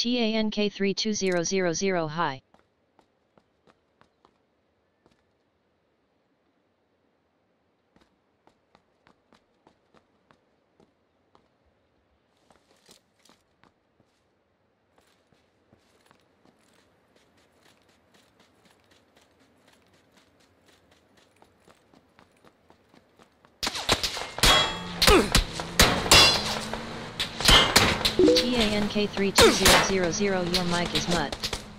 TANK32000 Hi. TANK32000 your mic is mut.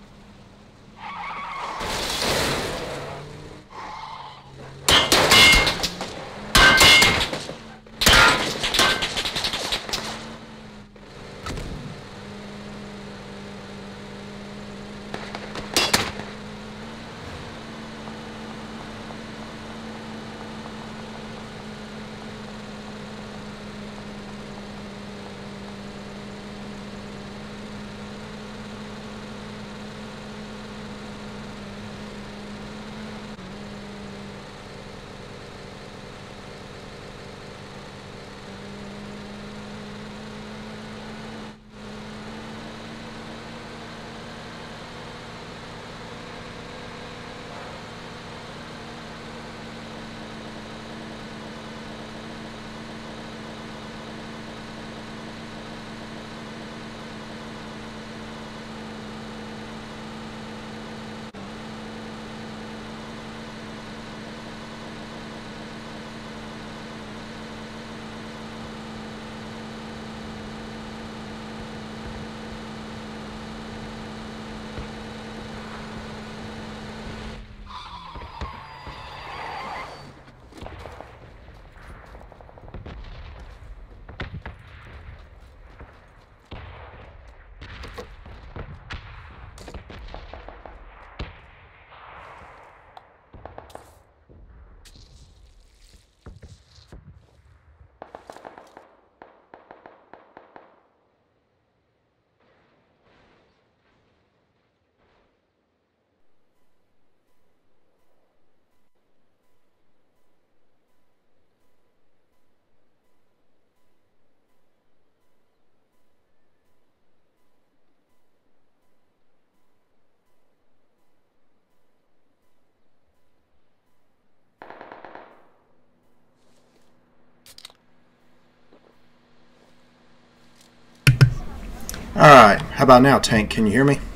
Alright, how about now, Tank? Can you hear me?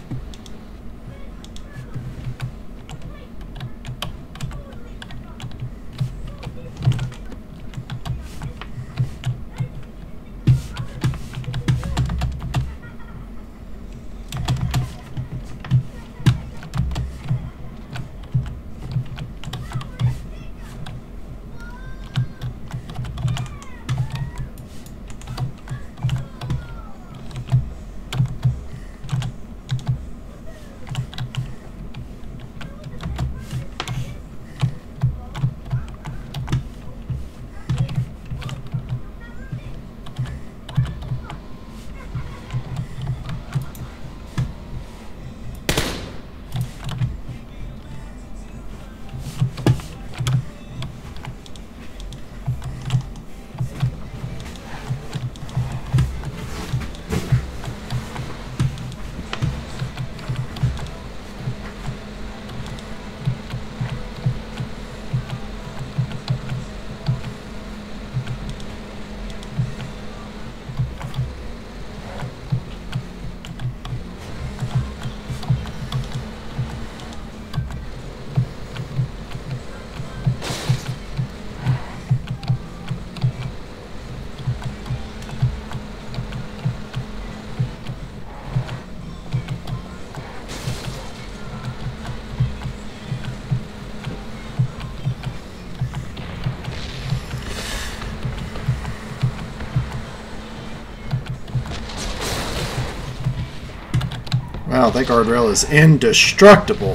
Wow, that guardrail is indestructible.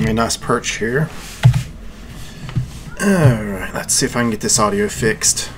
me a nice perch here. Alright, let's see if I can get this audio fixed.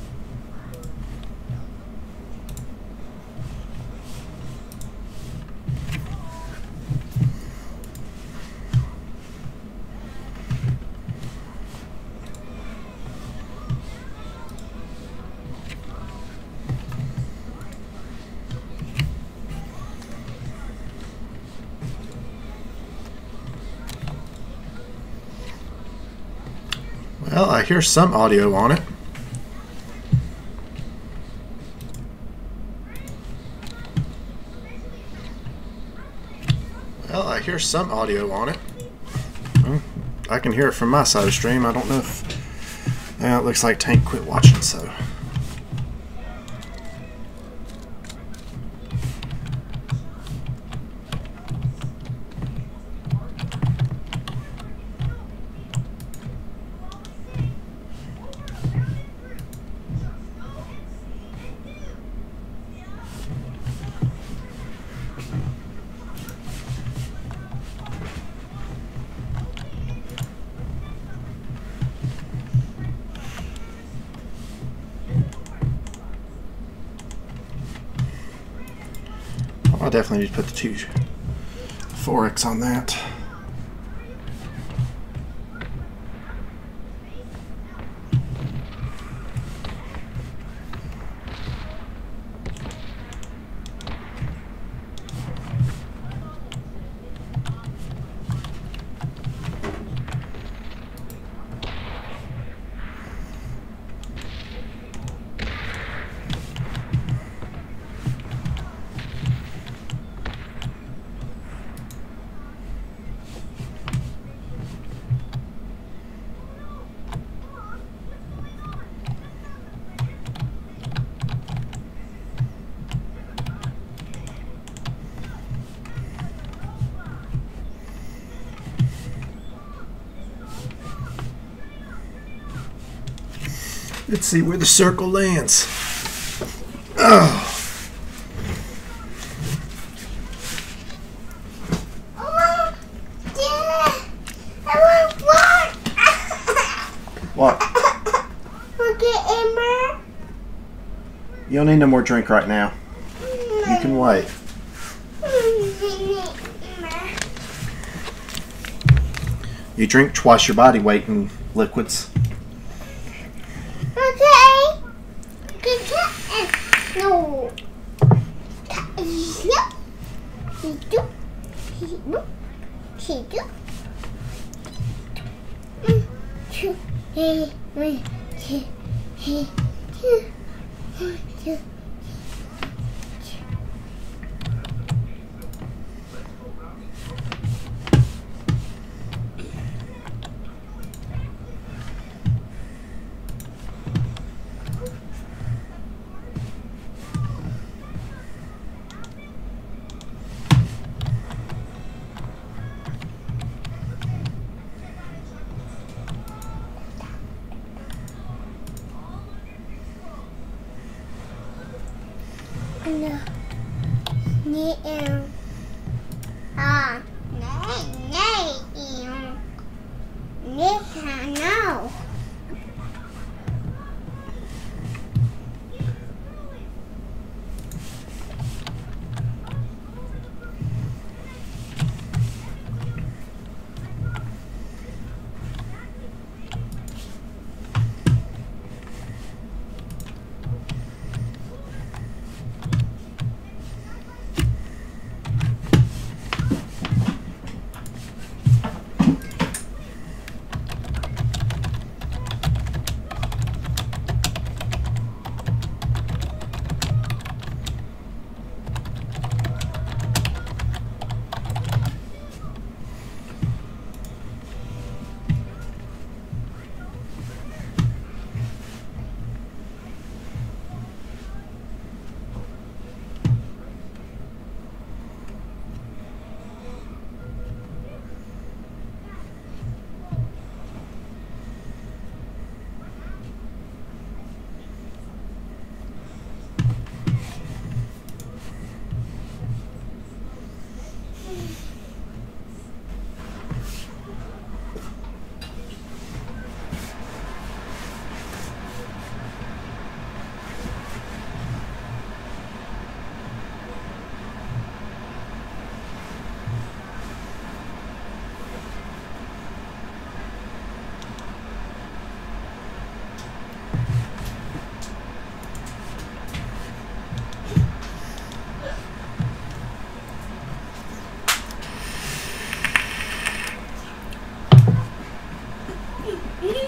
Well, I hear some audio on it. Well, I hear some audio on it. I can hear it from my side of the stream. I don't know if... Yeah, it looks like Tank quit watching, so... I definitely need to put the 4X on that. Let's see where the circle lands. Oh. What? You don't need no more drink right now. You can wait. You drink twice your body weight in liquids. No. No.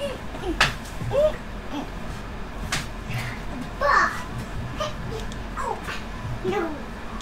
No.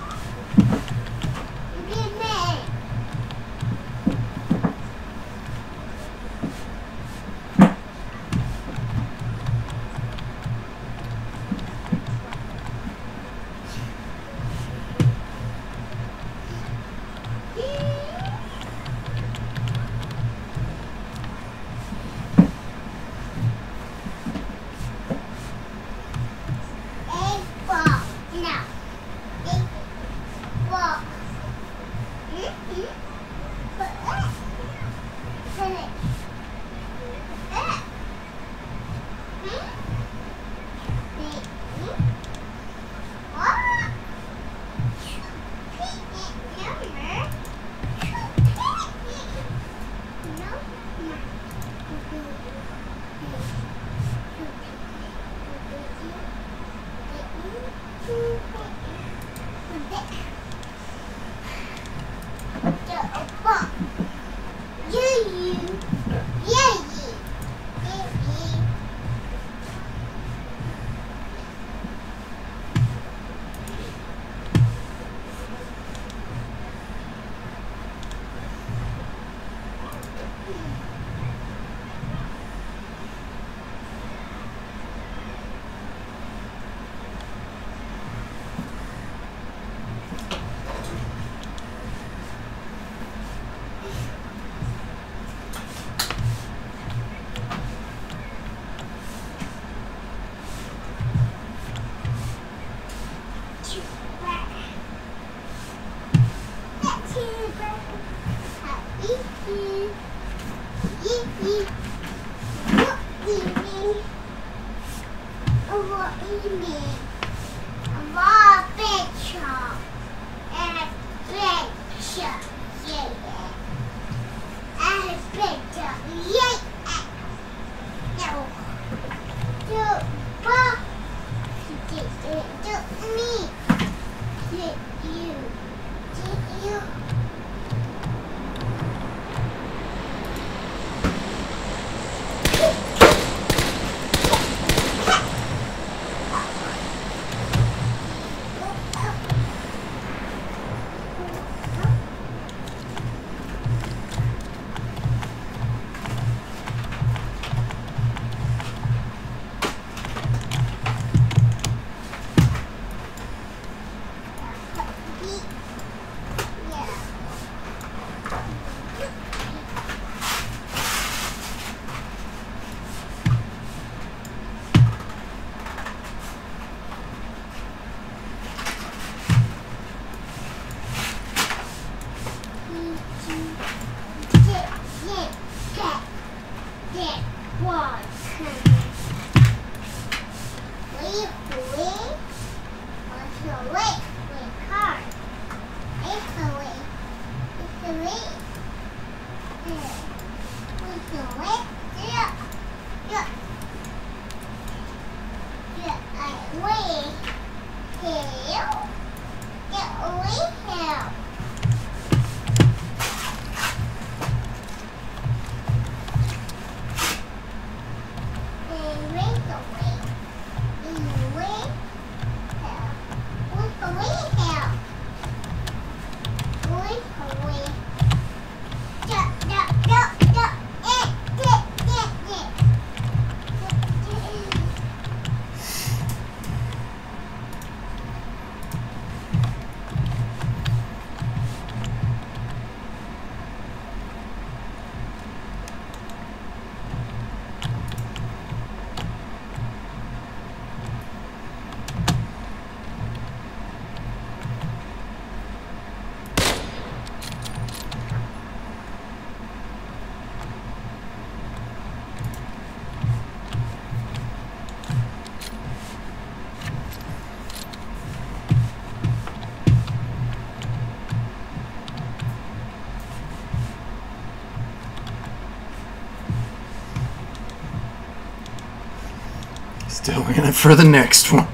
Still in it for the next one.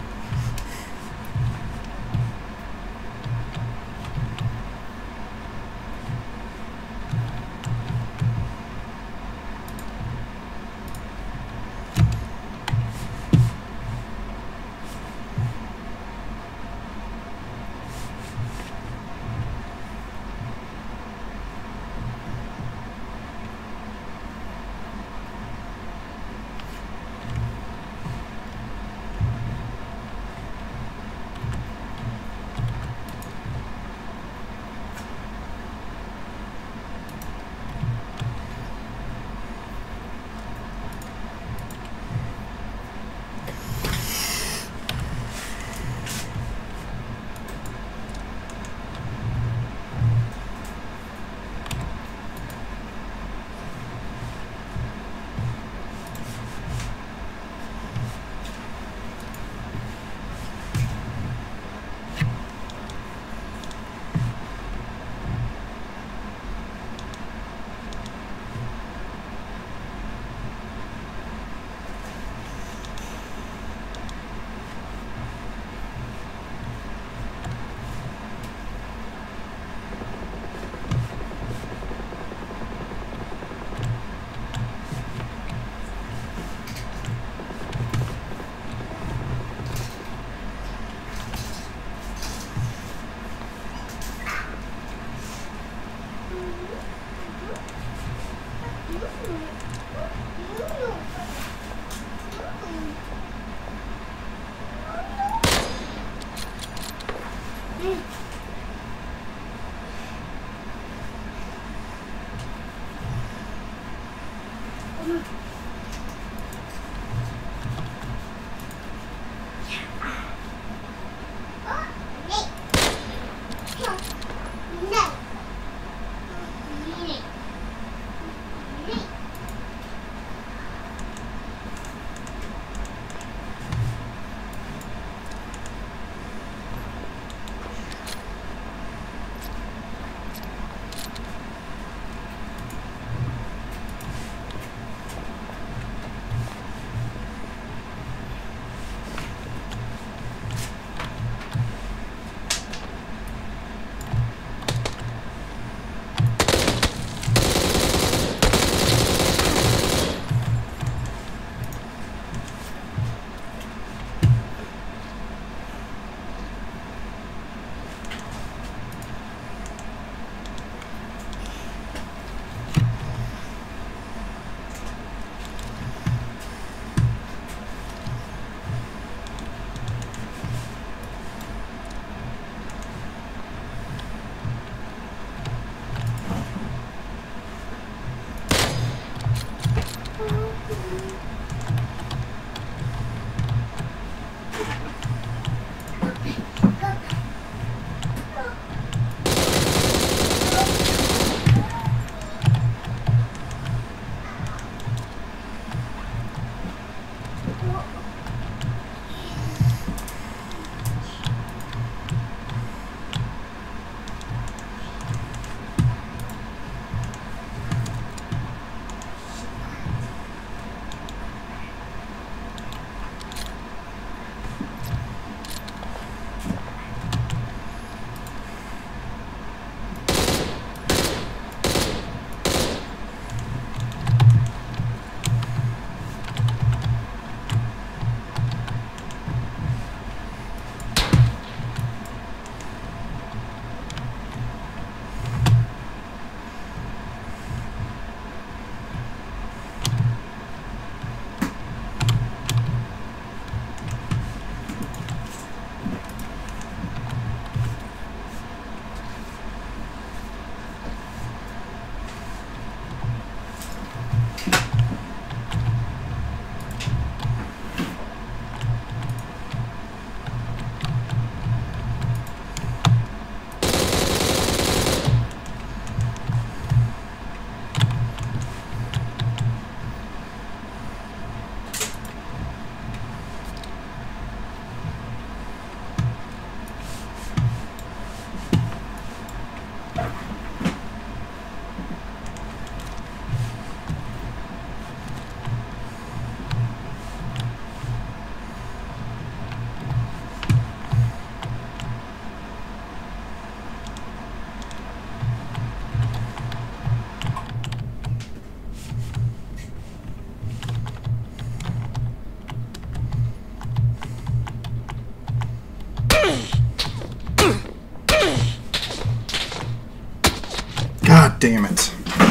God damn it.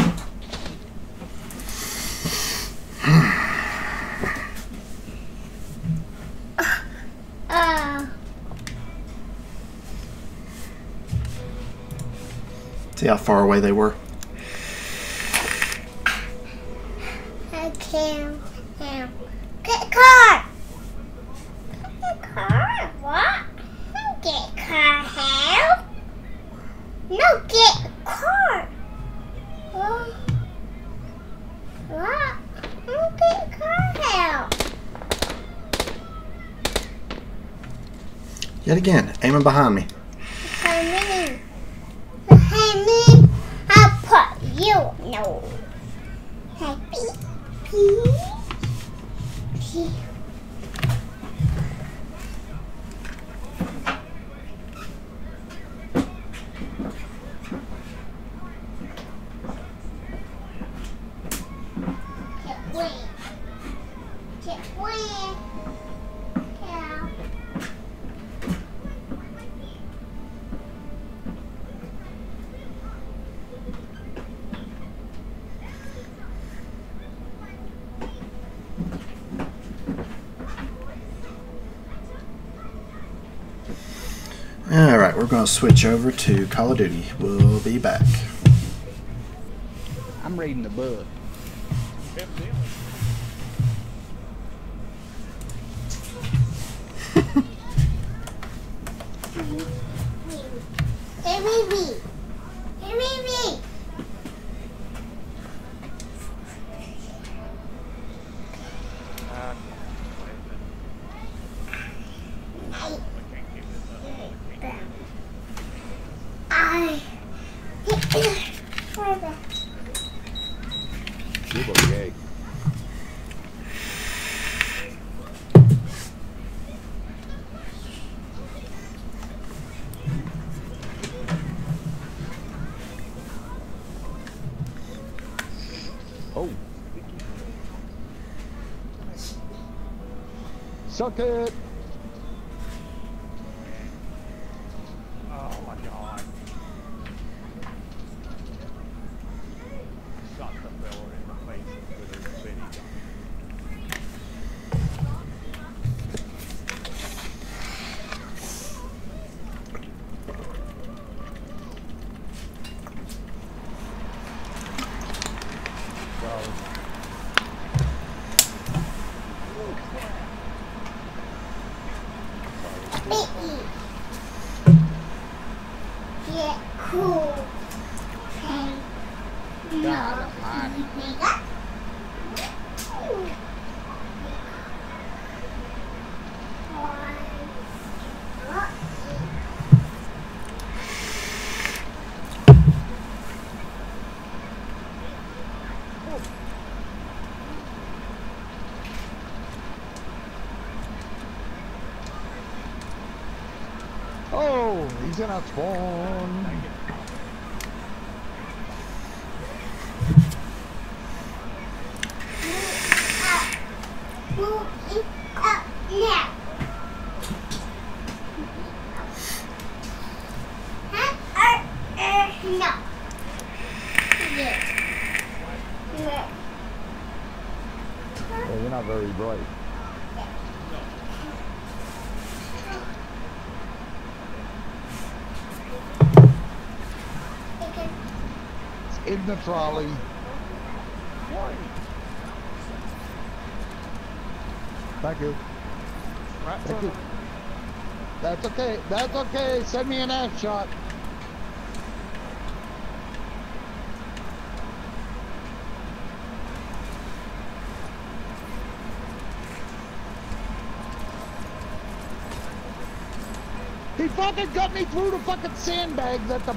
See how far away they were? I can't. Get a car. Get a car? What? Get a car, help? No, get a car. What? Get a car, help. Yet again, aiming behind me. Hey, me, I'll put you. No. Hey, pee. Alright, we're going to switch over to Call of Duty. We'll be back. I'm reading the book. Hey, baby. Hey, baby. You're okay. Oh. Suck it. Oh my God. Shot the fella in the face with his city gun. Get cool. Hey, no. go! He's in our spawn. Move it up now. No. Yeah. Yeah. Well, you're not very bright. It's in the trolley. Thank you. Thank you. That's okay. That's okay. Send me an ass shot. He fucking got me through the fucking sandbags at the...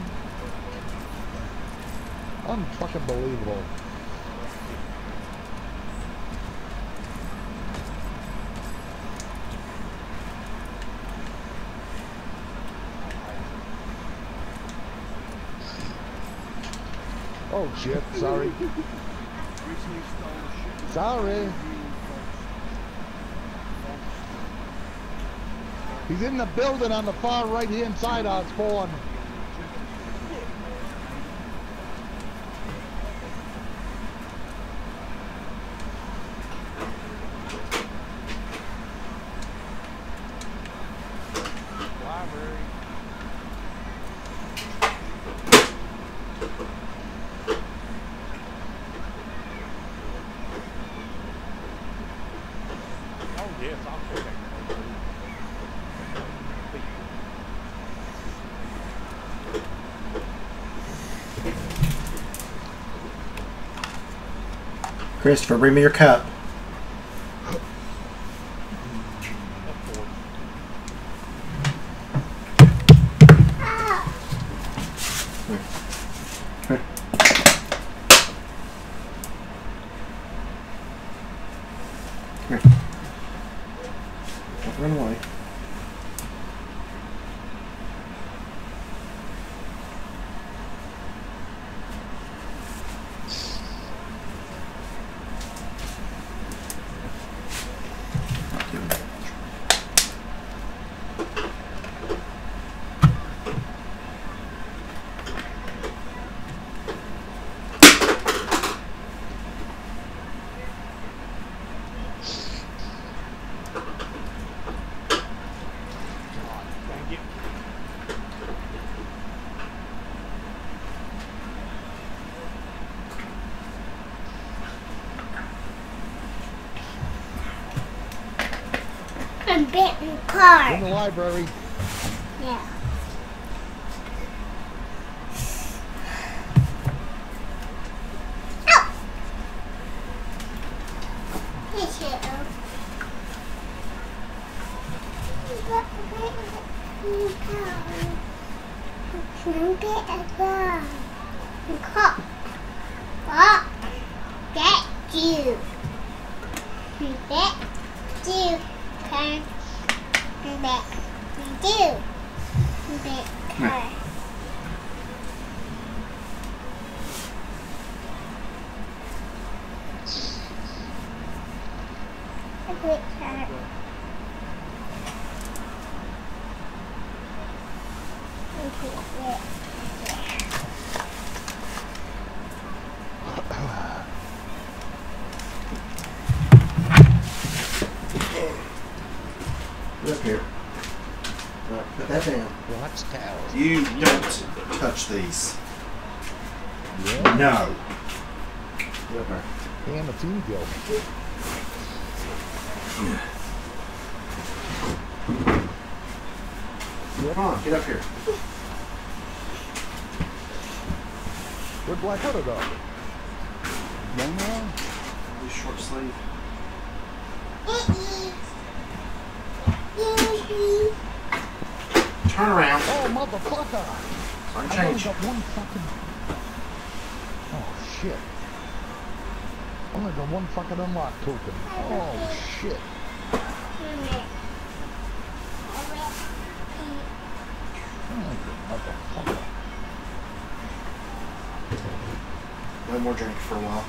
Unfucking believable. Oh shit, sorry. Sorry. He's in the building on the far right hand side of our spawn. Library. Oh yes, I'll take that. Christopher, bring me your cup. Come here. Come here. Don't run away. Dang it. I'm betting In card. the library. Yeah. Oh. Yes, you do. Get you. Get you. Can back. Do. Back car. A quick car. Get up here. Right, put that down. Watch tower. You don't touch these. Yeah. No. Get up here. And a team kill. Come on, get up here. Where'd Black Widow go? Young man? This short sleeve. Turn around. Oh, motherfucker! Sorry, I only change. got one fucking... Oh, shit. I only got one fucking unlock token. Oh, shit. Motherfucker. No more drink for a while.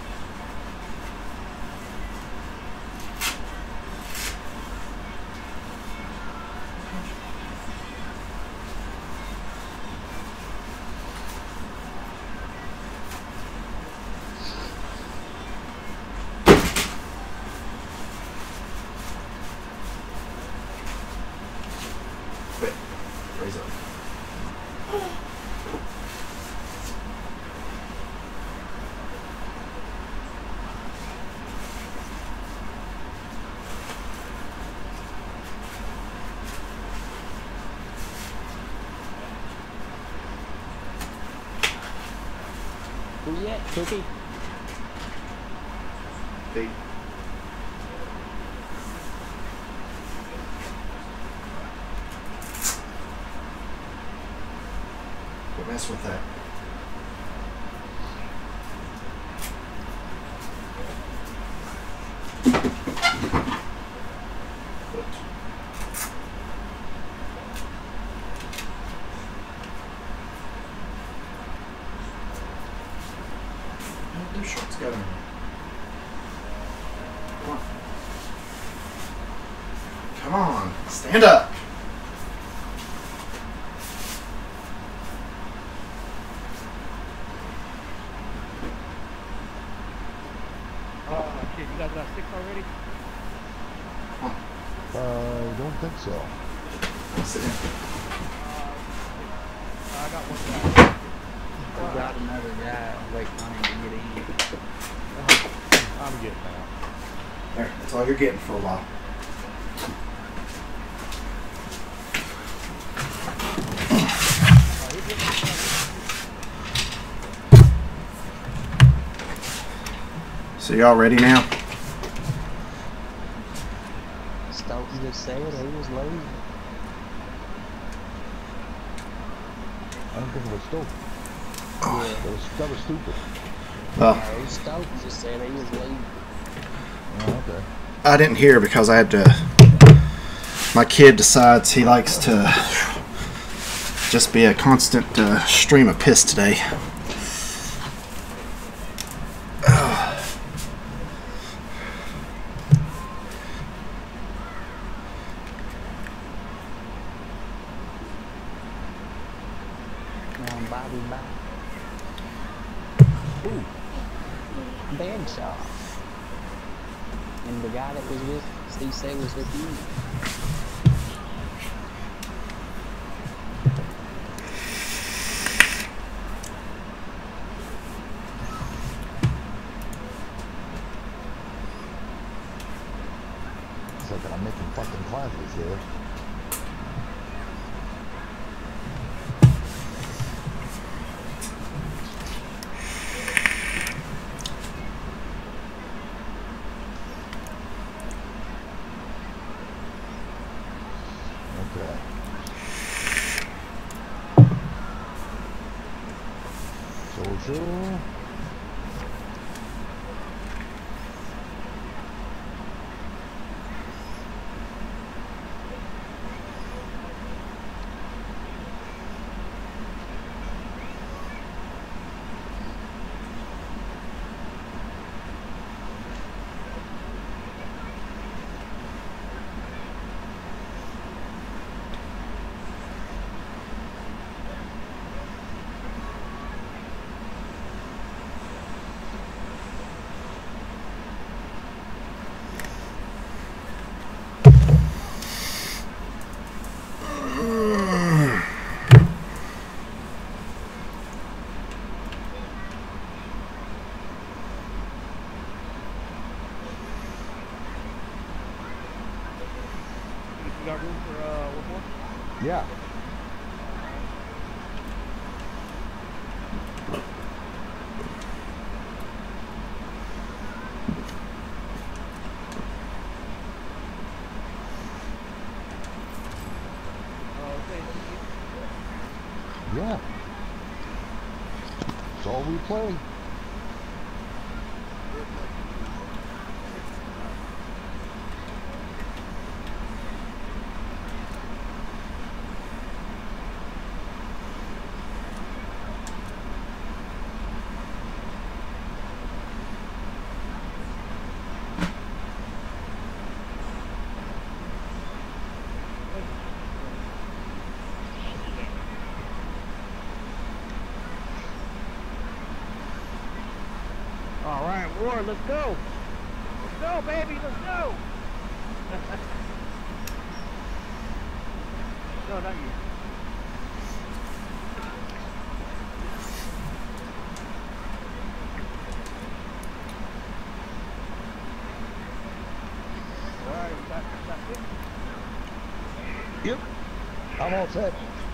Wait, raise up. Who yet? Cookie? Hey. Don't mess with that. Your shorts got on. Come on. Come on. Stand up. Shit, you guys got 6 already? Don't think so. Sit in. I got one guy. We got another guy waiting on him to get in. I'm getting out. There, that's all you're getting for a while. So y'all ready now? Stokes just said he was lazy. I don't think it was Stoke. Yeah. That was stupid. Well, No, Stokes just said he was lazy. Oh, okay. I didn't hear because I had to. My kid decides he likes to just be a constant stream of piss today. Bobby back. Ooh. Bad shot. And the guy that was with Steve said was with you. It's like I'm making fucking classes here. Okay. Social. You got room for one more? Yeah. Okay. Yeah. It's all we play. war. Let's go. Let's go, baby. Let's go. No, not you. Alright, you got it? Yep. I'm all set.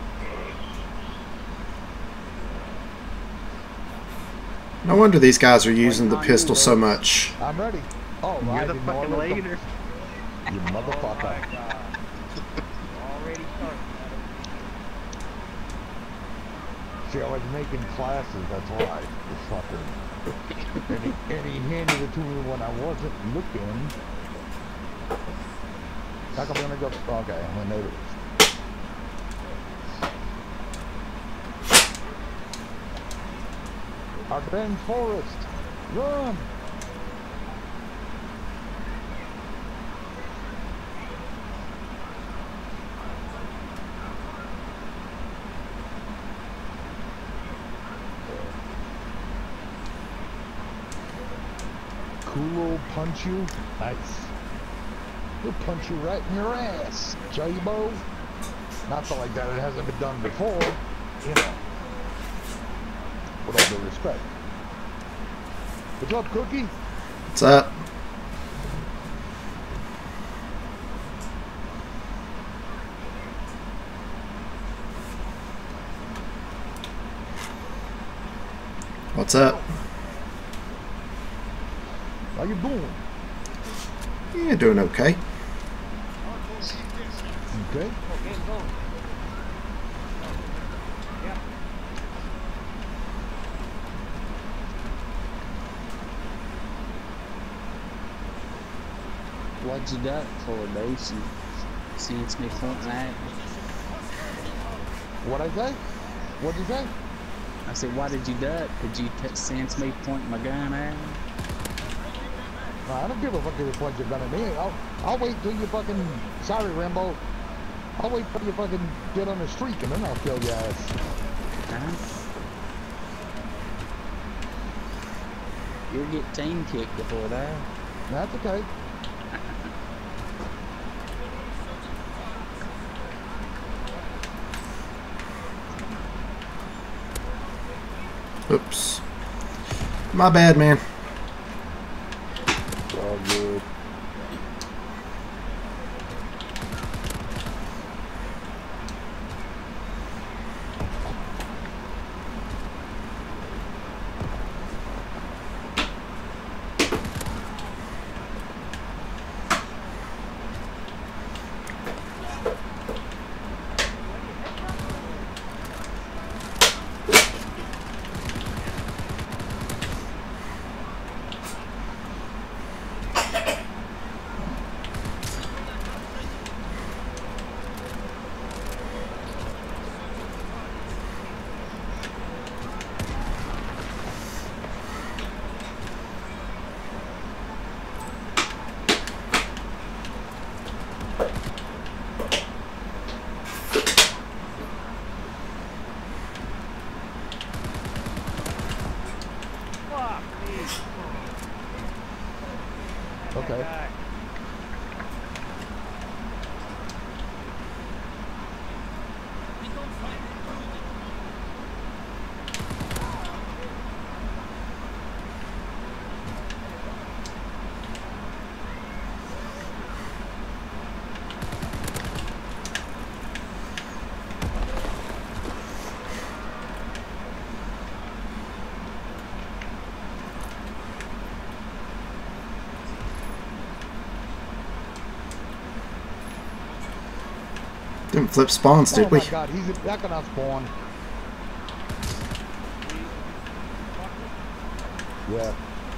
No wonder these guys are using the pistol so much. I'm ready. Oh, You're I the didn't know fucking I was leader. You motherfucker. Oh my God. Already started. See, I was making classes, that's why. It's fucking... and he handed it to me when I wasn't looking. How come I'm gonna go... Okay, I'm gonna notice. Ardennes Forest! Run! Cool punch you? Nice. He'll punch you right in your ass, J-Bo. Not so like that, it hasn't been done before, you know. With all due respect. What's up, Cookie? What's up? What's up? How you doing? Yeah, doing okay. Okay. Oh, game going. Yeah. What'd you duck for, dude? Since me pointing at me. What'd I say? What'd you say? I said, why did you duck? Did you sense me pointing my gun at me? No, I don't give a fuck if you point your gun at me. I'll wait till you fucking... Sorry, Rambo. I'll wait till you fucking get on the streak and then I'll kill your ass. Huh? You'll get team kicked before that. That's okay. Oops. My bad, man. All good. Fuck me. Okay. Guy. Didn't flip spawns, did Oh we? my god, he's back on our spawn. Yeah.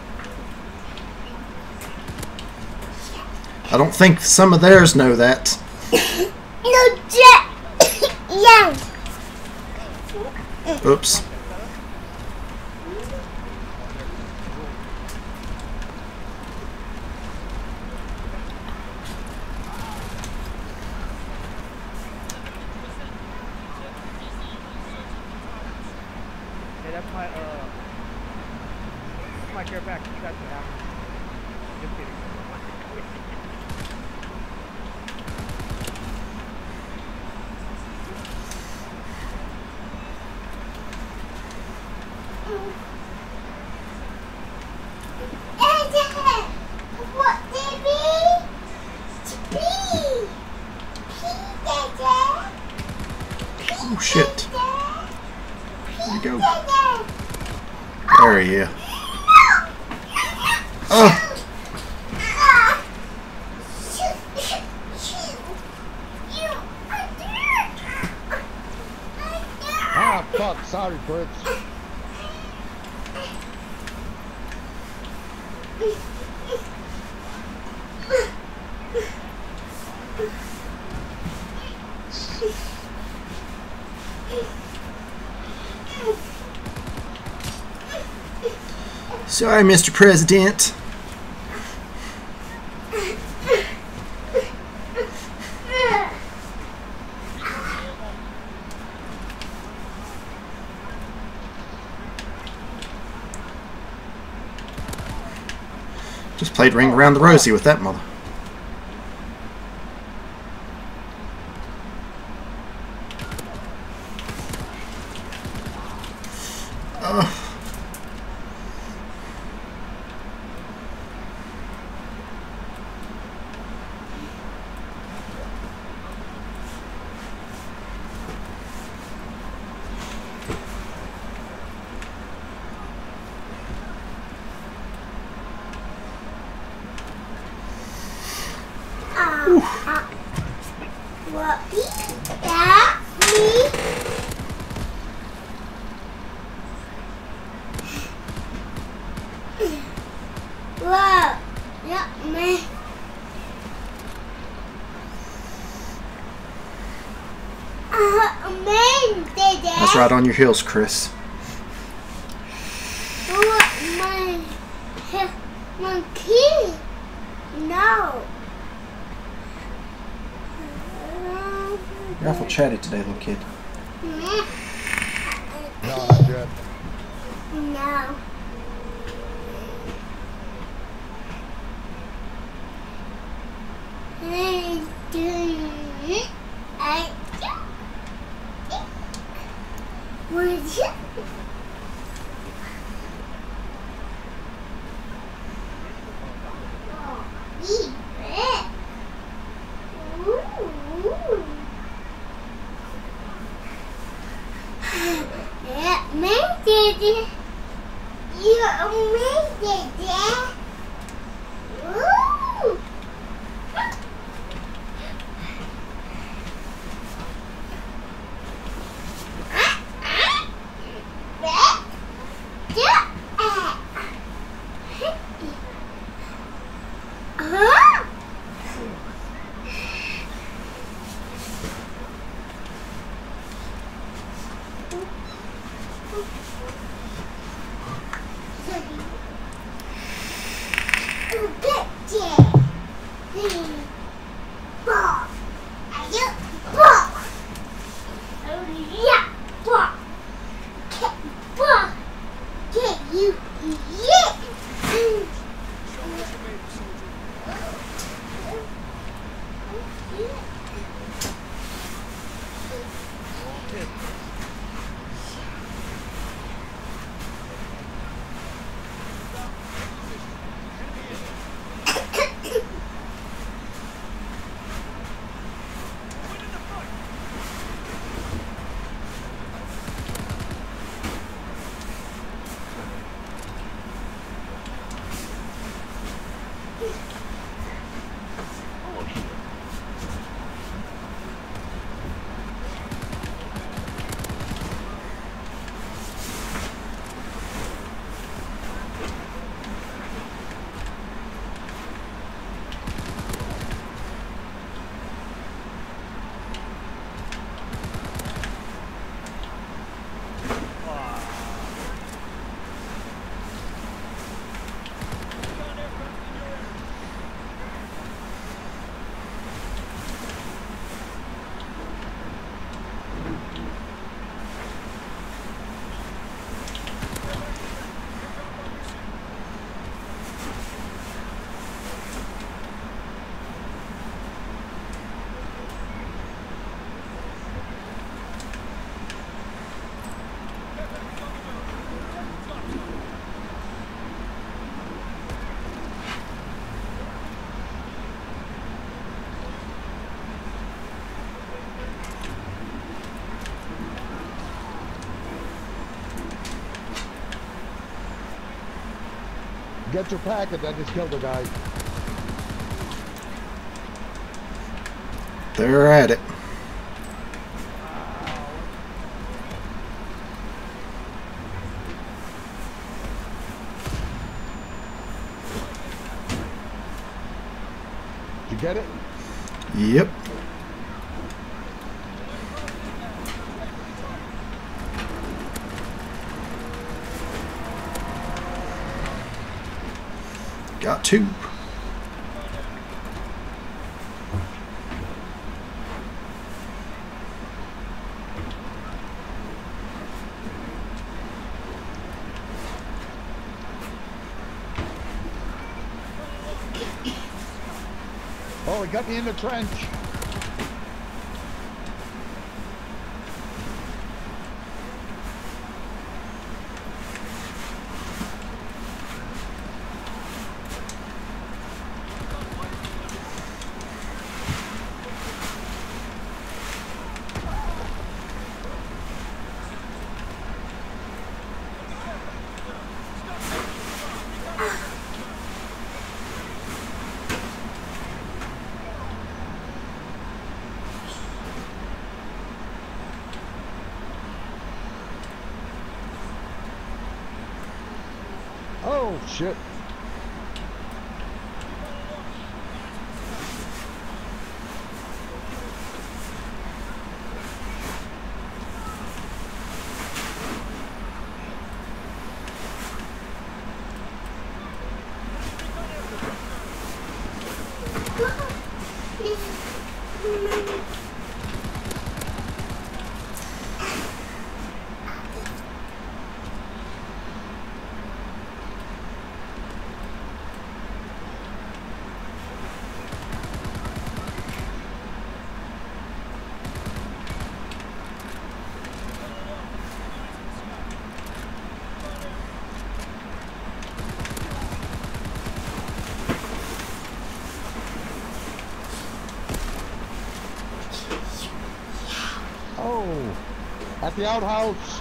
I don't think some of theirs know that. No, Jack. Yeah. Oops. Hey, that's my back, you're back. That's what happened. Just kidding. What did we? Oh shit. Where'd he go? There he is. Oh. Ah, fuck. Sorry, Fritz. Sorry, Mr. President. Just played Ring Around the Rosie with that mother. What is that? Me? Whoa, not me. Man, That's right on your heels, Chris. My key. No. You're awful chatty today, little kid. No, not yet. No. Would you? Eat it. Ooh. Yeah, made it. You made it, yeah. Ooh. Get your package. I just killed a guy. They're at it. Did you get it? Yep. Got 2. Oh, he got me in the trench. Oh, shit. Oh, at the outhouse.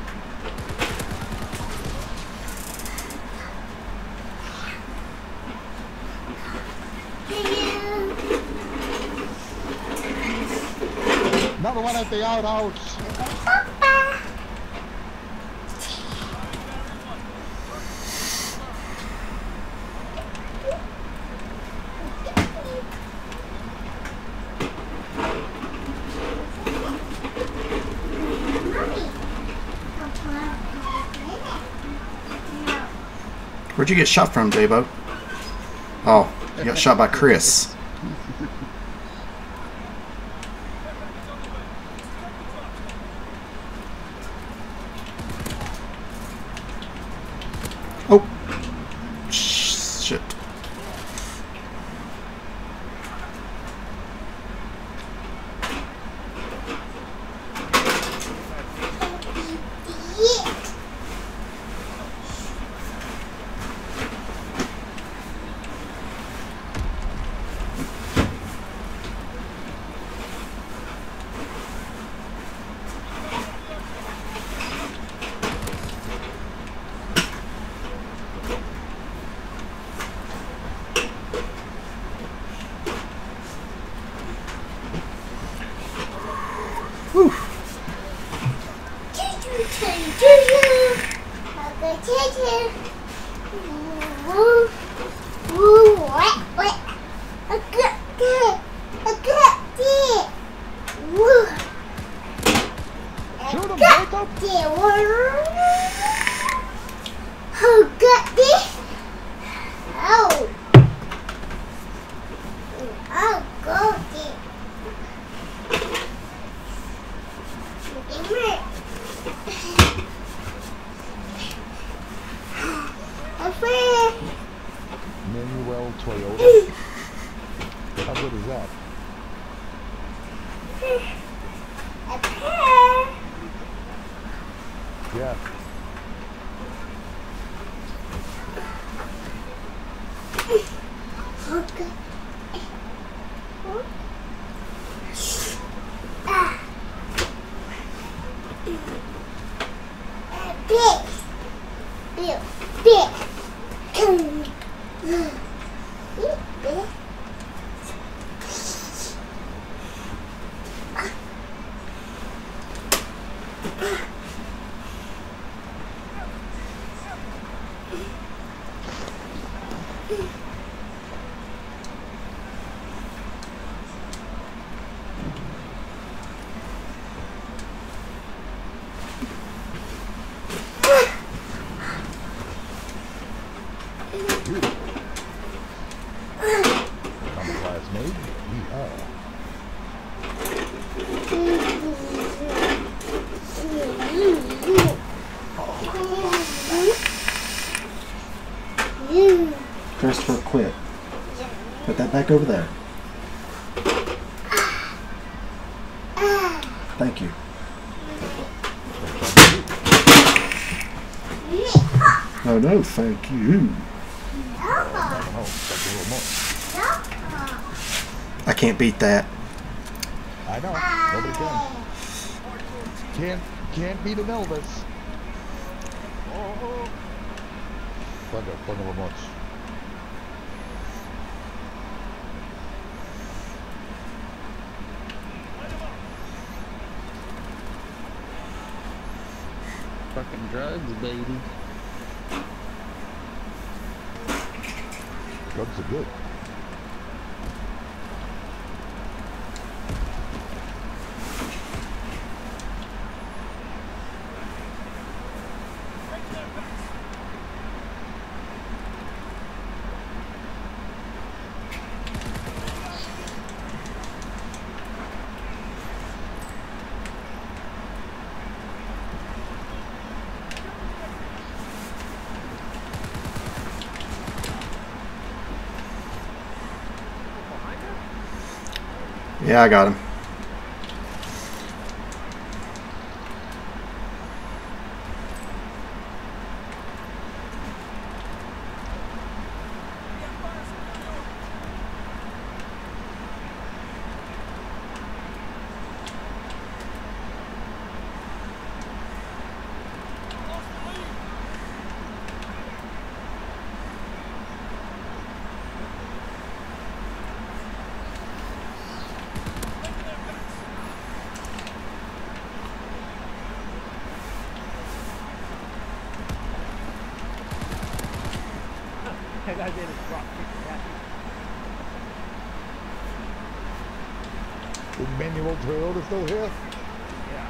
Another one at the outhouse. Where'd you get shot from, Dabo? Oh, you got shot by Chris. Oh, shit. Whew. Shoot him, Jacob. Oh, got this. Oh. Oh, got it. Manuel Toyota. How good is that? A pear. Yeah. Okay. Ah. Big. Big. Big. Christopher, quit. Put that back over there. Thank you. Oh no, thank you. I can't beat that. I know. Nobody can. Can't beat an Elvis. Plug the remotes. Fucking drugs, baby. Drugs are good. Yeah, I got him. That guy did his drop kick happy. Is Manuel Toyota still here? Yeah.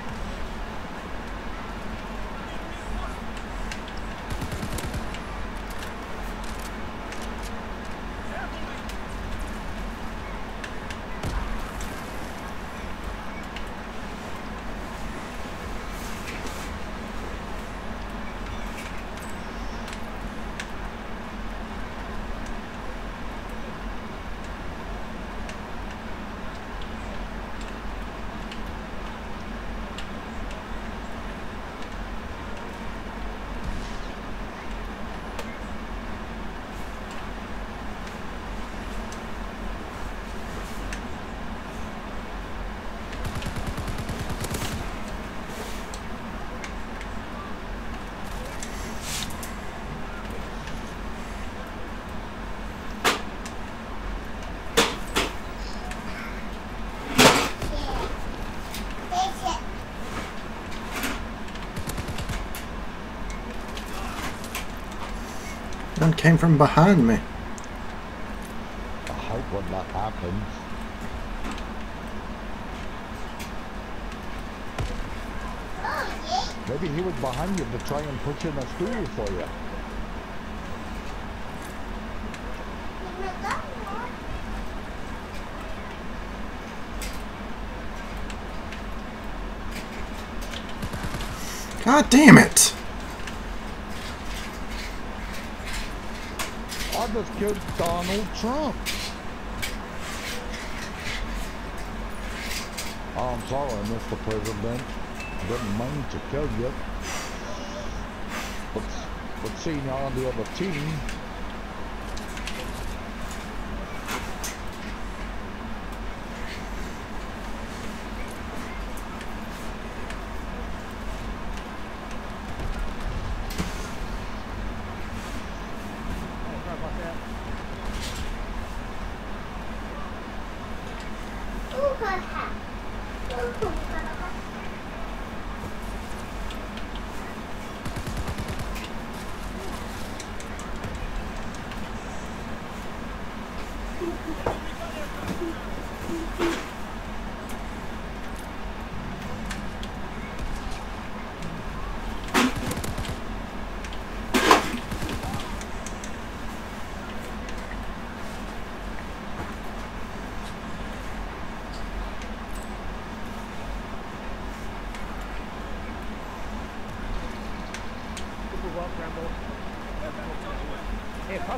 One came from behind me. I hope when that happens. Maybe he was behind you to try and push in a stool for you. God damn it! I just killed Donald Trump. Oh, I'm sorry, Mr. President. Didn't mean to kill you. But seeing you on the other team. Sorry about that.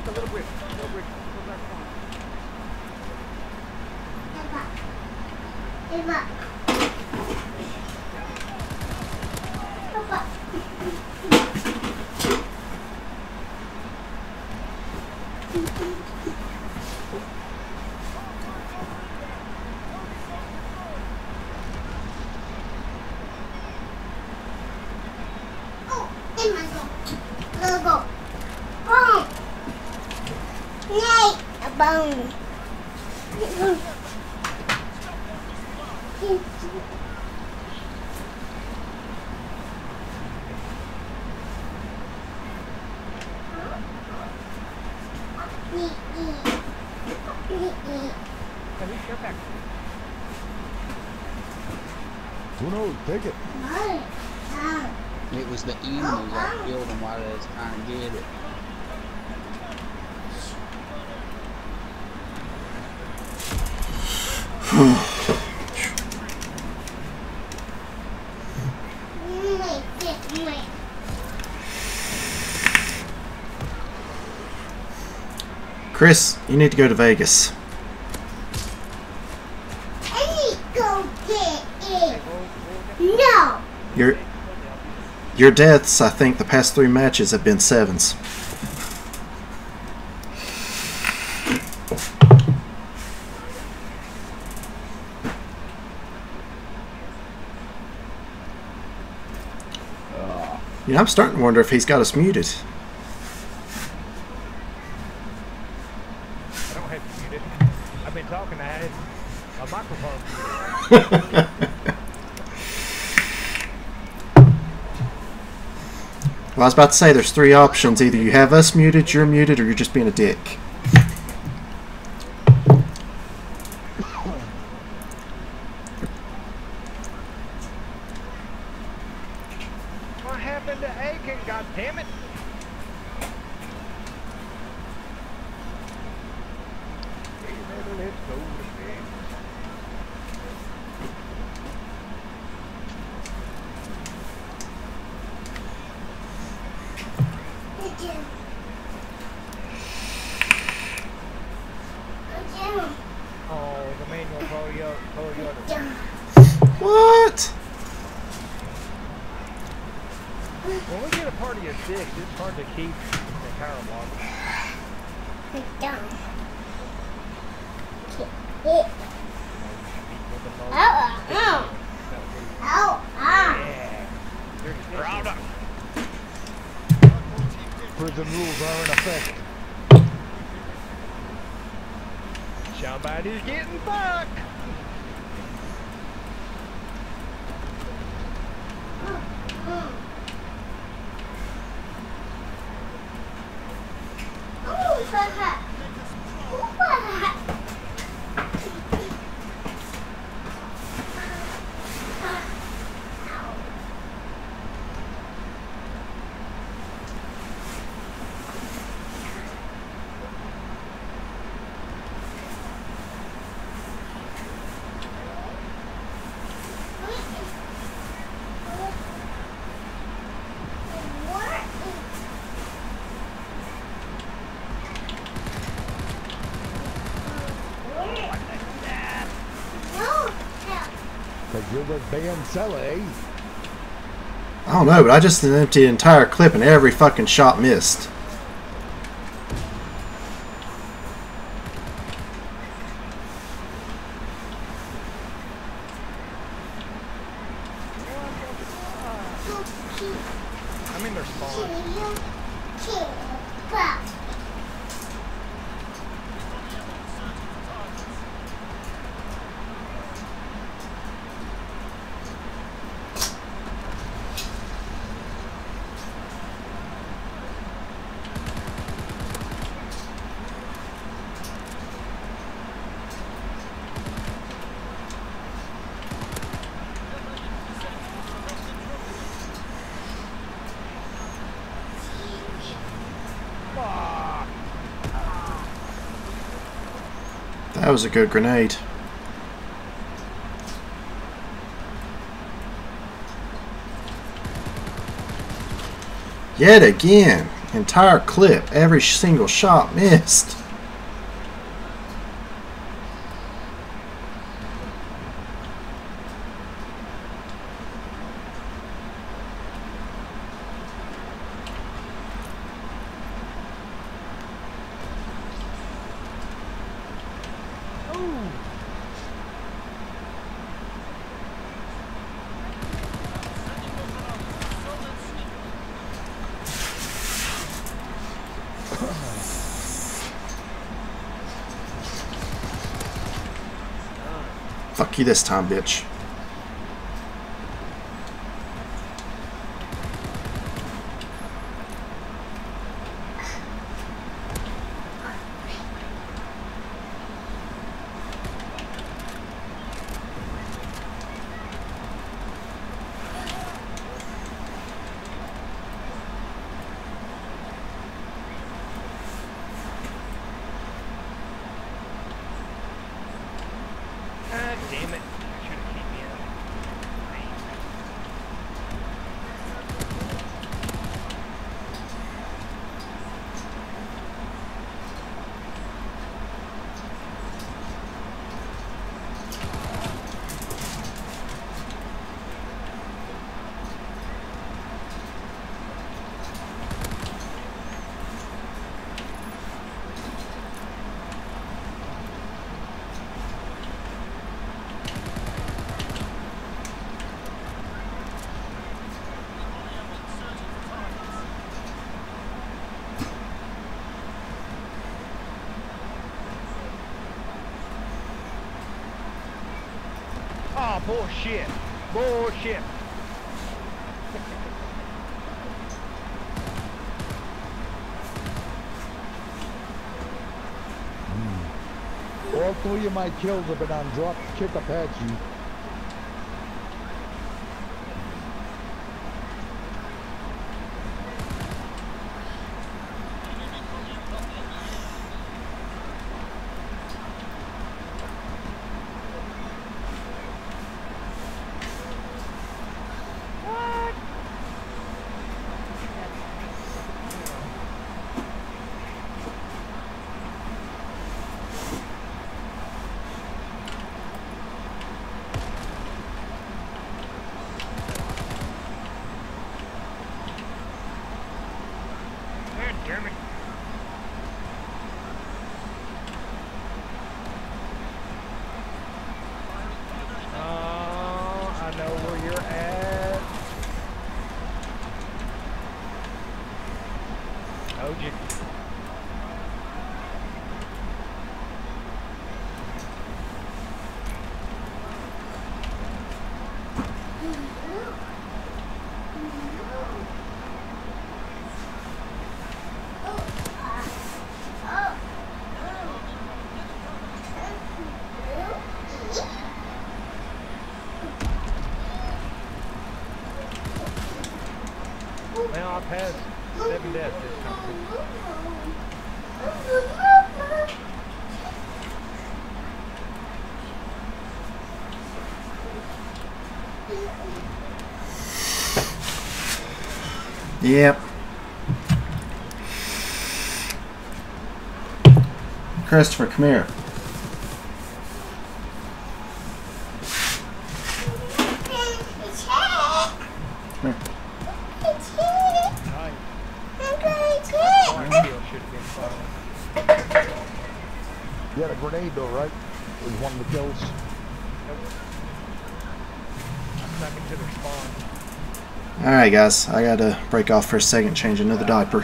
a little bit. Little bit. Go back on. Eva. Papa. Oh, Emma, go. Go. Boom. Yay, a bone. At least get back. Who knows? Take it. It was the enemies that killed him while they was trying to get it. Chris, you need to go to Vegas. I need to go get it. No. Your deaths, I think the past 3 matches have been 7s. You know, I'm starting to wonder if he's got us muted. I don't have to mute it. I've been talking. I had a microphone. Well, I was about to say there's 3 options. Either you have us muted, you're muted, or you're just being a dick. What happened to Aiken? God damn it! Let's go to bed. Oh, the manual Toyota. What? When we get a party of 6, it's hard to keep the tire block. Yeah. You're out of. Prison rules are in effect. Somebody's getting fucked. Cause you're the band seller, eh? I don't know, but I just emptied the entire clip and every fucking shot missed. I'm in their spawn. That was a good grenade. Yet again. Entire clip. Every single shot missed. Fuck you this time, bitch. Damn it. Should have kept me out. Oh, bullshit. Bullshit. All 3 of my kills have been on drop kick Apache. God damn it. Oh, I know where you're at. Told you. Well, I passed 7 deaths this time. Yep. Christopher, come here. Come here. Nice. Fire kill should have been fine. You had a grenade though, right? It was one of the kills. Nope. I snuck into their spawn. Alright guys, I gotta break off for a second, change another diaper.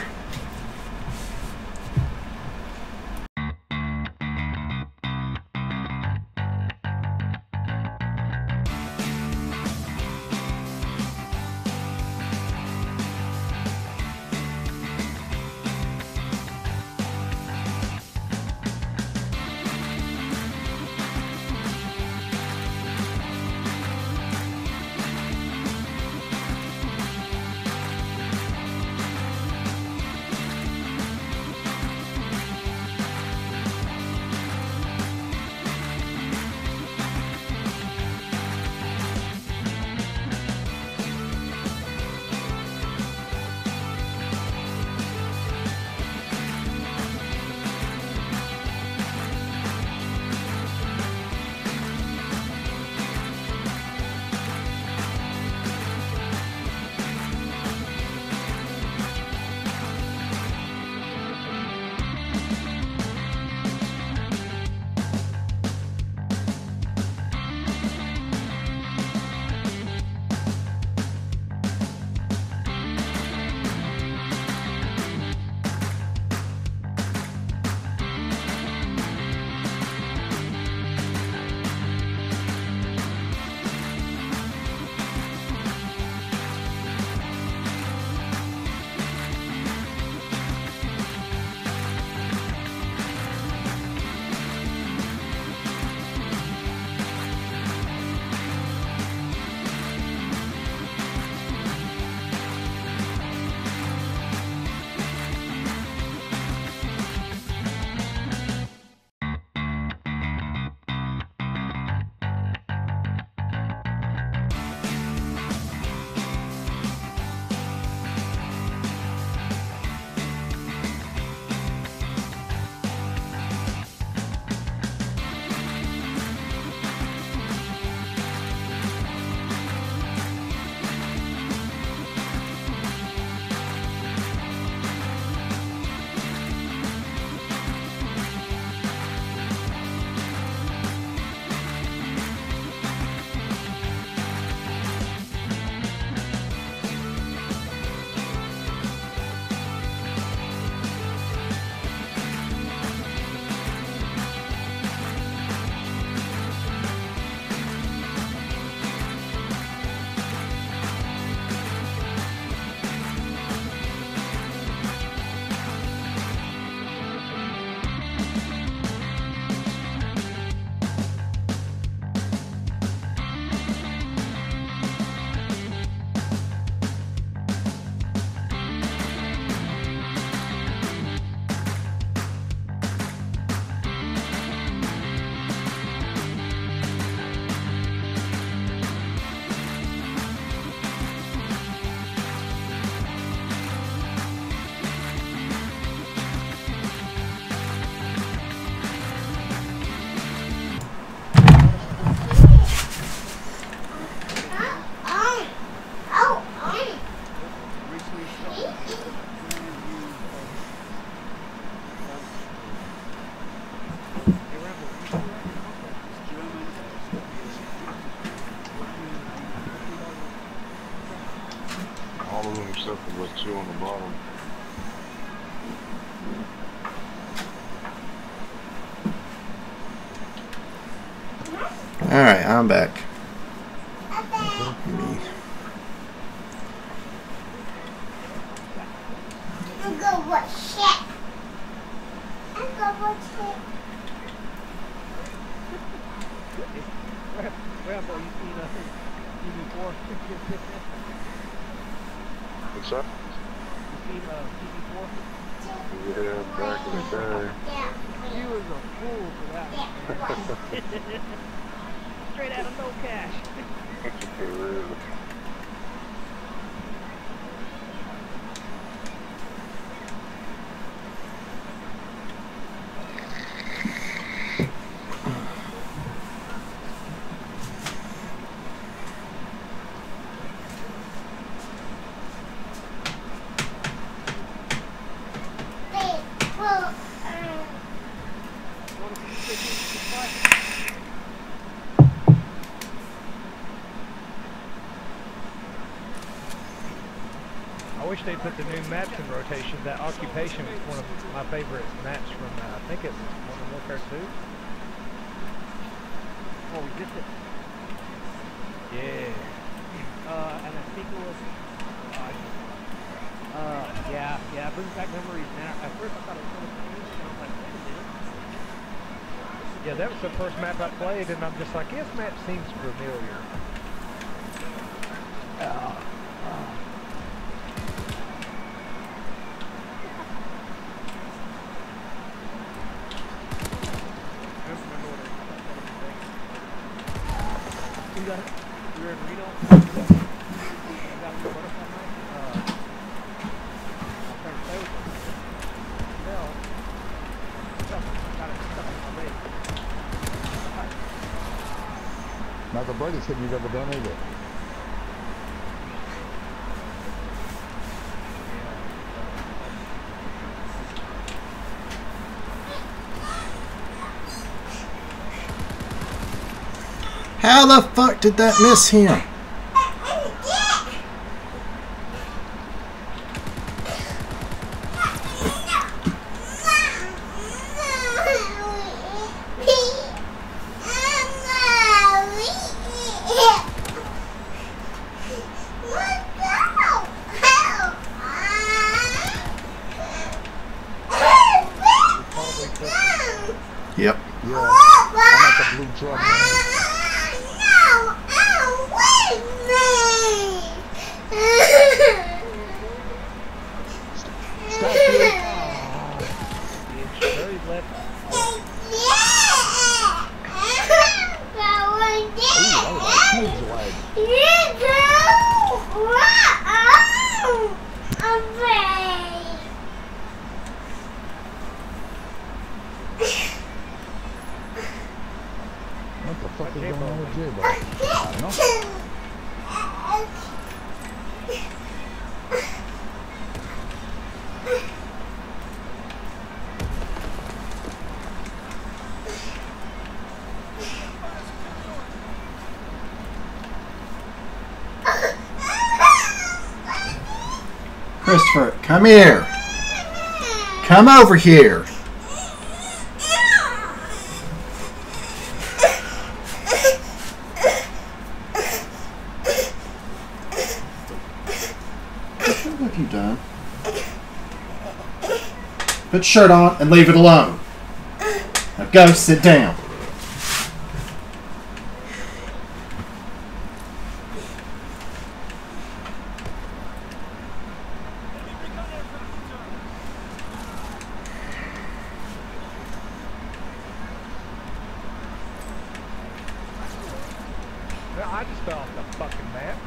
all of them except for the 2 on the bottom. Alright, I'm back. Me. I'm gonna watch it. I'm gonna watch it. Rambo, you seen TV4? What's that? You seen TV4? Yeah, back in the day. Yeah. You was a fool for that. Yeah. Straight out of no cash. For real. I wish they put the new maps in rotation. That Occupation was one of my favorite maps from, I think it was Modern Warfare 2. Oh, we did it. Yeah. And I think it was, yeah, it brings back memories, man. At first I thought it was one of the things, and I was like, wait a minute. Yeah, that was the first map I played, and I'm just like, this map seems familiar. You got it? You're in Reno? You got a butterfly knife? I'm trying to play with it. No. Got it stuck in my leg. Not the brightest thing you've ever done, is it? How the fuck did that miss him? Yep. Yeah. I'm at the blue truck. Stop here. Very left. Ooh, that was like huge lag. What the fuck is going on with J, bro? I don't know. Christopher, come here. Come over here. What have you done? Put your shirt on and leave it alone. Now go sit down. I just fell off the fucking map.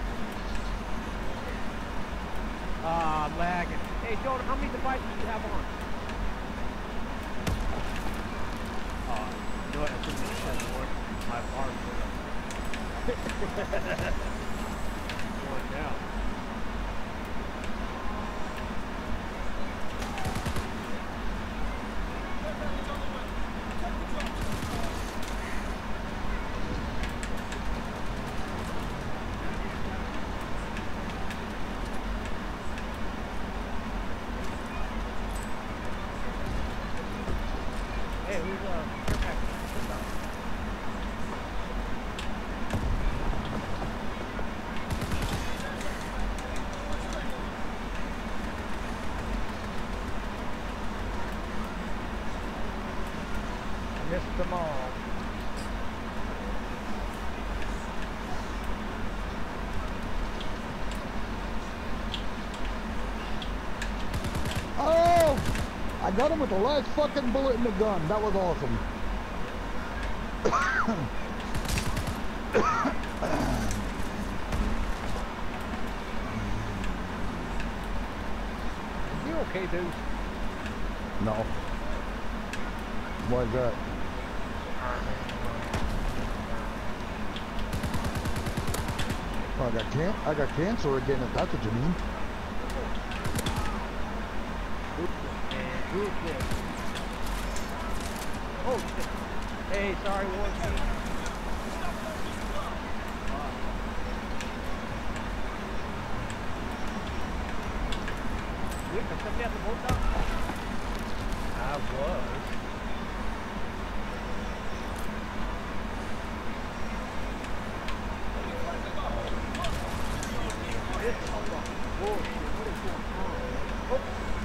I'm lagging. Hey, Jordan, how many devices do you have on? You know what? I think this has one. My arm going down. missed them all. Oh! I got him with the last fucking bullet in the gun. That was awesome. You okay, dude? No. Why's that? Oh, I got cancer again, if that's what you mean. Good shit. Oh shit. Hey, sorry, War. Wait, I stepped out the boat now? I was. This is bullshit. What is going on? Oh.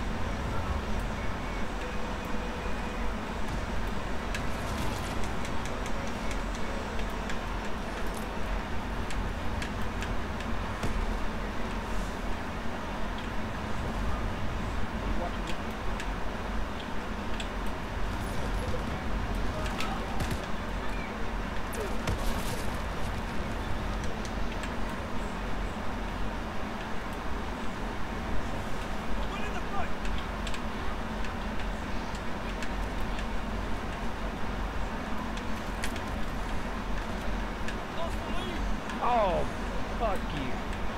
Oh, fuck you.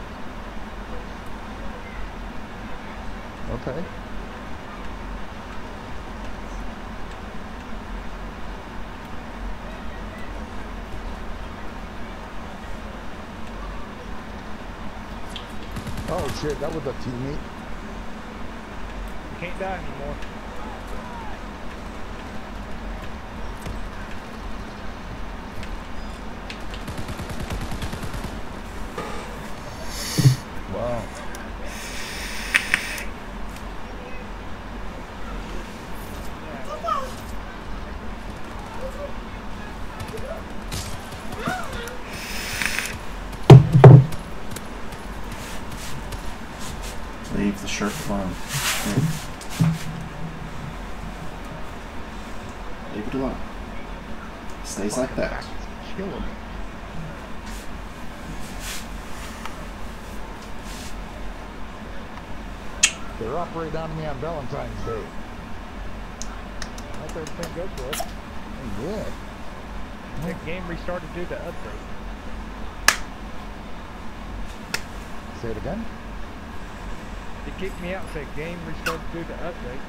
Okay. Oh shit, that was a teammate. You can't die anymore. Wow. Leave the shirt alone. Leave it alone. Stays like that. Killing me. They're operating on me on Valentine's Day. I hope everything goes good. Yeah. The game restarted due to update. Say it again? It kicked me out and said game restarted due to update.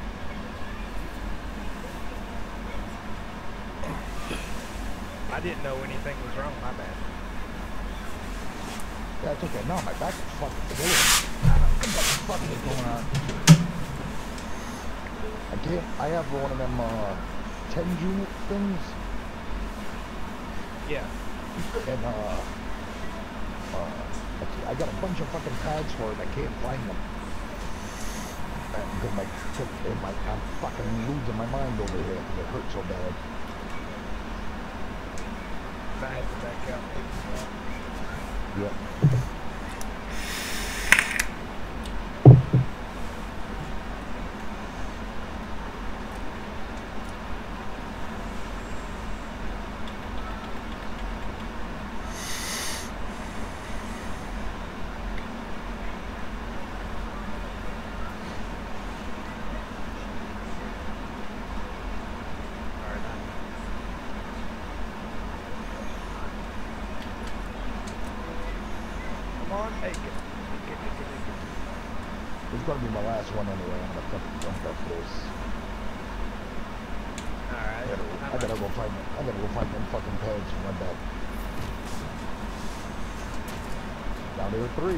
I didn't know anything was wrong, my bad. Yeah, it's okay. No, my back is fucking killing. What the fuck is going on? I have one of them 10 unit things. Yeah. And I got a bunch of fucking tags for it. I can't find them. Because I'm fucking losing my mind over here because it hurts so bad. I had to back out. Yep. Come on, take it. It's gonna be my last one anyway. I'm gonna fucking jump after this. Alright. I gotta go find them fucking tags and run back. Down to 3.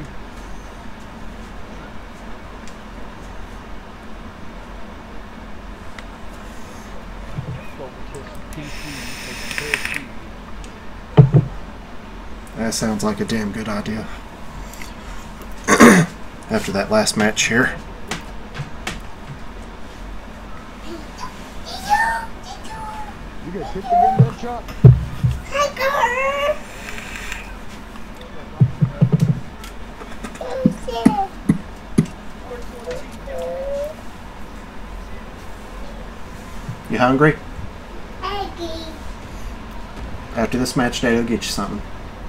That sounds like a damn good idea. After that last match here. You get kicked again, Deadshot? You hungry? Eggy. After this match, Daddy will get you something.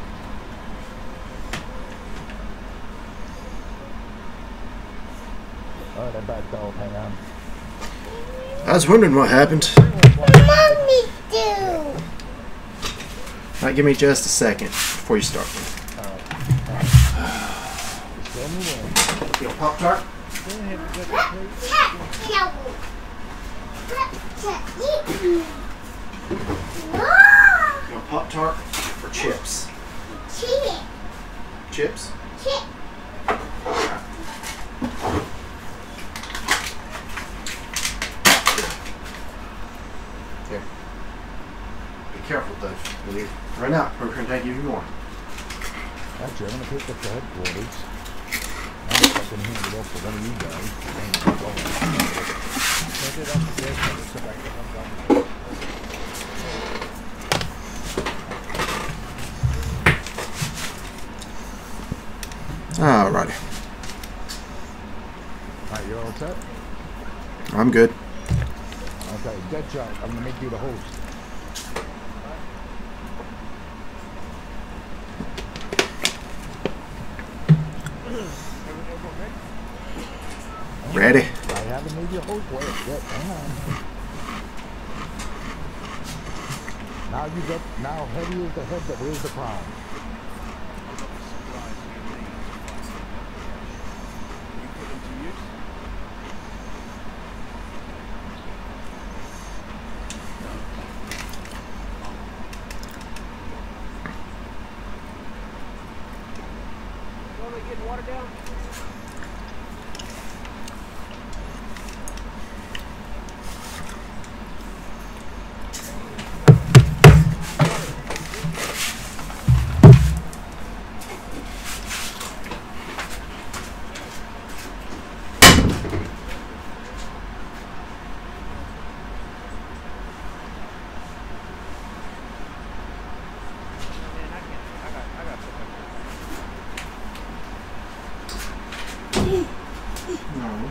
Oh, that bad dog, hang on. I was wondering what happened. Mommy do. Alright, give me just a second before you start. Show me where. You want Pop-Tart? No. You want Pop-Tart or chips? Chip. Chips? Chip. Here. Be careful, though. When you run out, we're going to take you more. Actually, I'm gonna pick up the headquarters. I'm fucking hand it off to one of you guys. Take it off the desk and sit back there. Alrighty. Alright, you're all set? I'm good. Okay, Deadshot, I'm gonna make you the host. Ready? I haven't made you a host yet. Hang on. Now heavy is the head that wears the crown. Getting water down? No.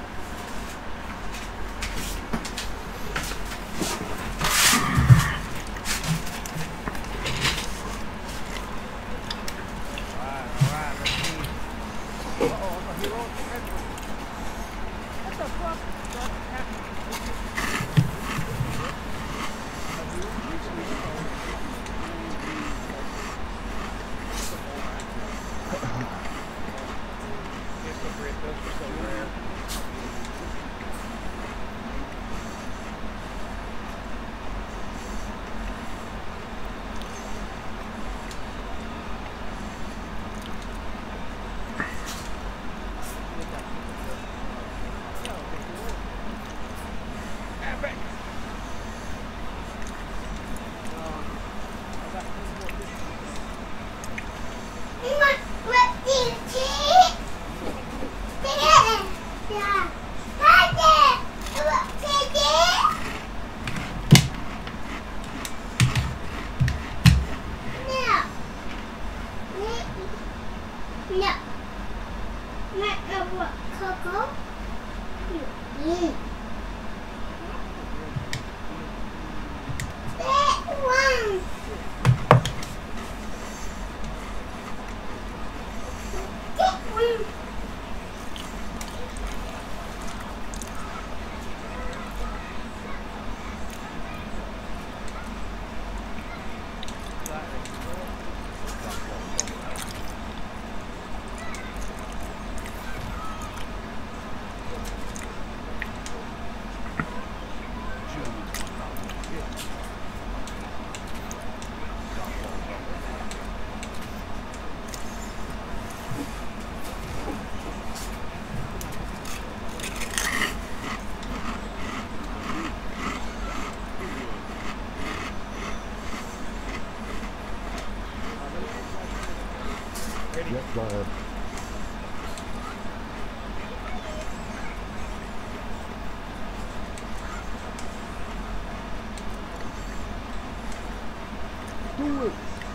Yep, go ahead.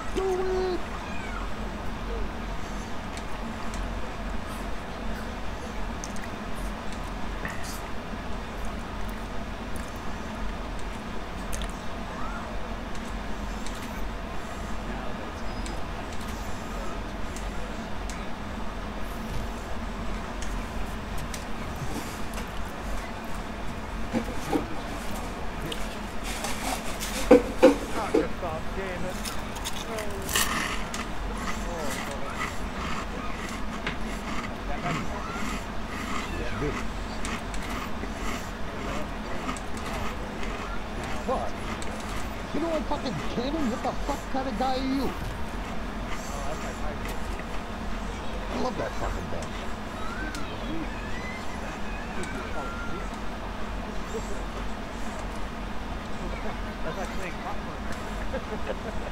Do it! Not just stop gaming. What? You know I'm fucking kidding? What the fuck kind of guy are you? I love that fucking thing. That's like saying popcorn.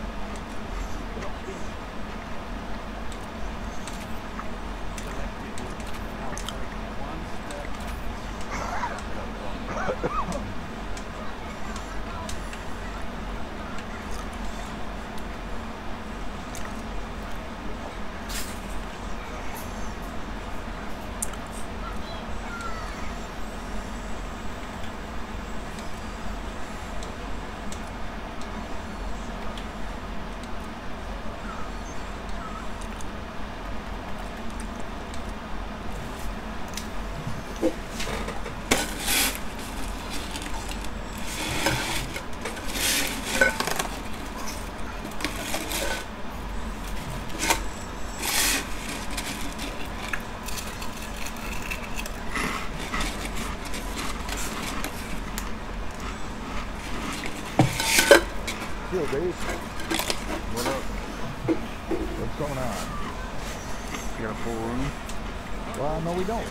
Yo, Dave. What up? What's going on? You got a full room? Well, no, we don't.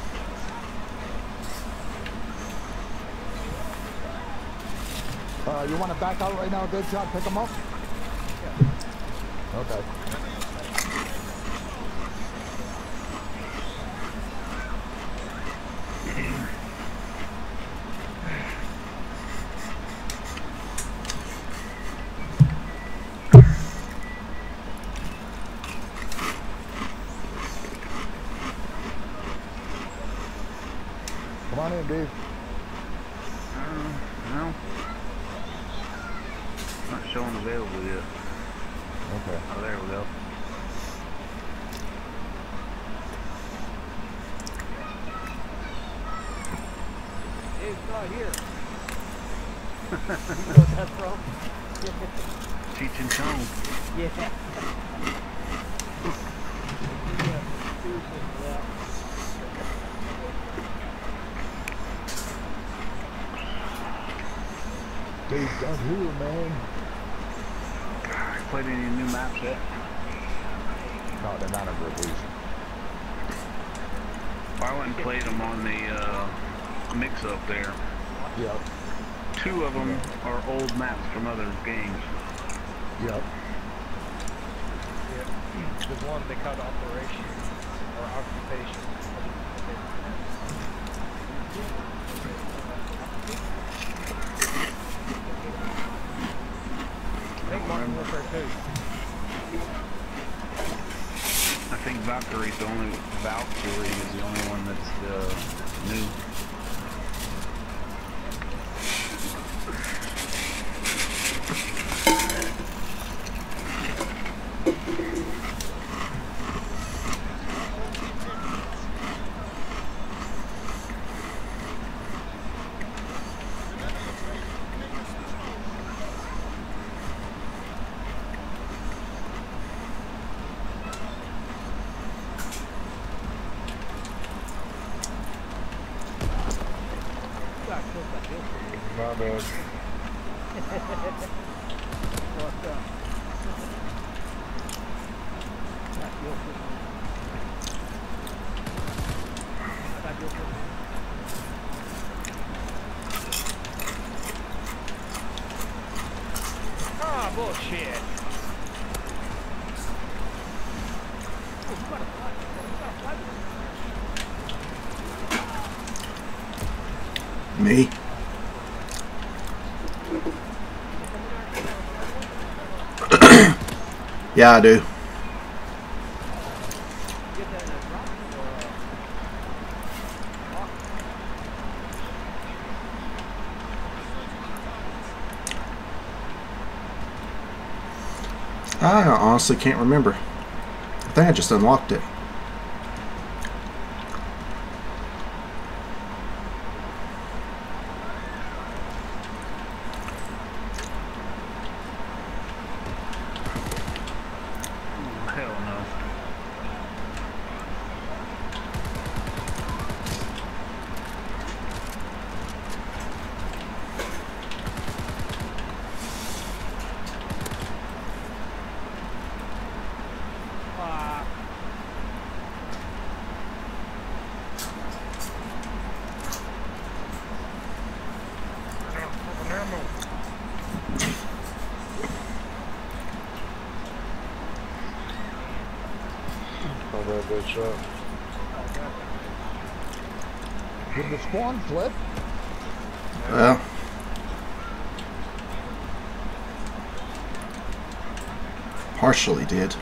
You want to back out right now, Deadshot? Pick him up? Yeah. Okay. Come on in, Dave. No. Not showing available yet. Okay. Oh, there we go. It's not here. You know what that's from? Cheech and Chong. Yeah. Yeah, seriously, yeah. Dave's done here, man. Played any new maps yet? No, they're not in rotation. I went and played them on the mix-up there. Yep. 2 of them are old maps from other games. Yep. Yeah. There's one they called Operation or Occupation. I think Martin was there too. I think Valkyrie is the only one that's new. My bad. What's up? That's your system. That's your system. Ah, bullshit. Oh, you got a flag. You got a flag. Me? Yeah, I do. You get that in a drop I honestly can't remember. I think I just unlocked it. Hell no. Oh, that good shot. Did the spawn flip? Well, partially did.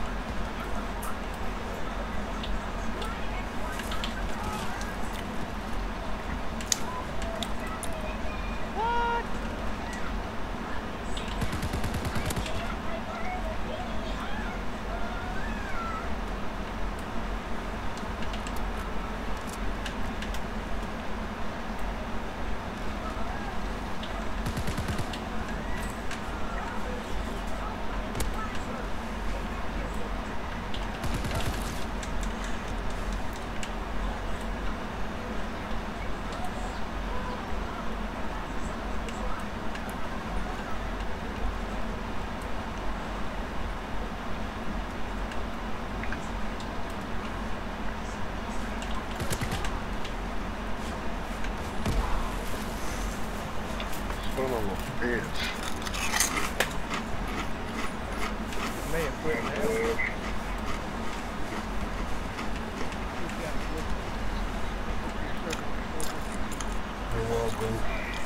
Son of a bitch. may have quit now. You're welcome.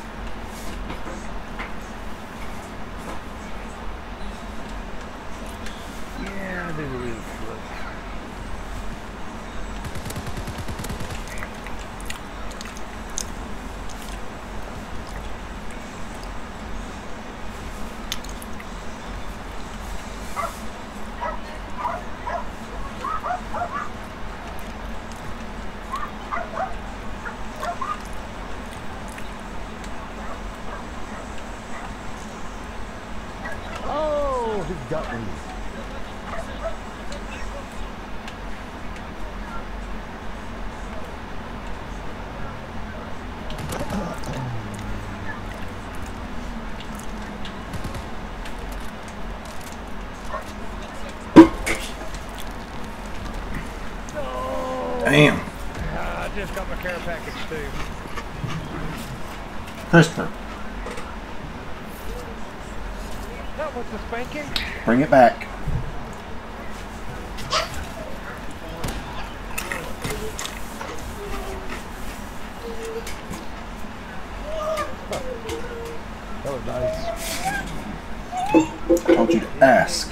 Yeah, I do believe it flipped. Oh, he got me. Damn. I just got my care package too. Christopher, That was the spanking. bring it back. That was nice. Told you to ask.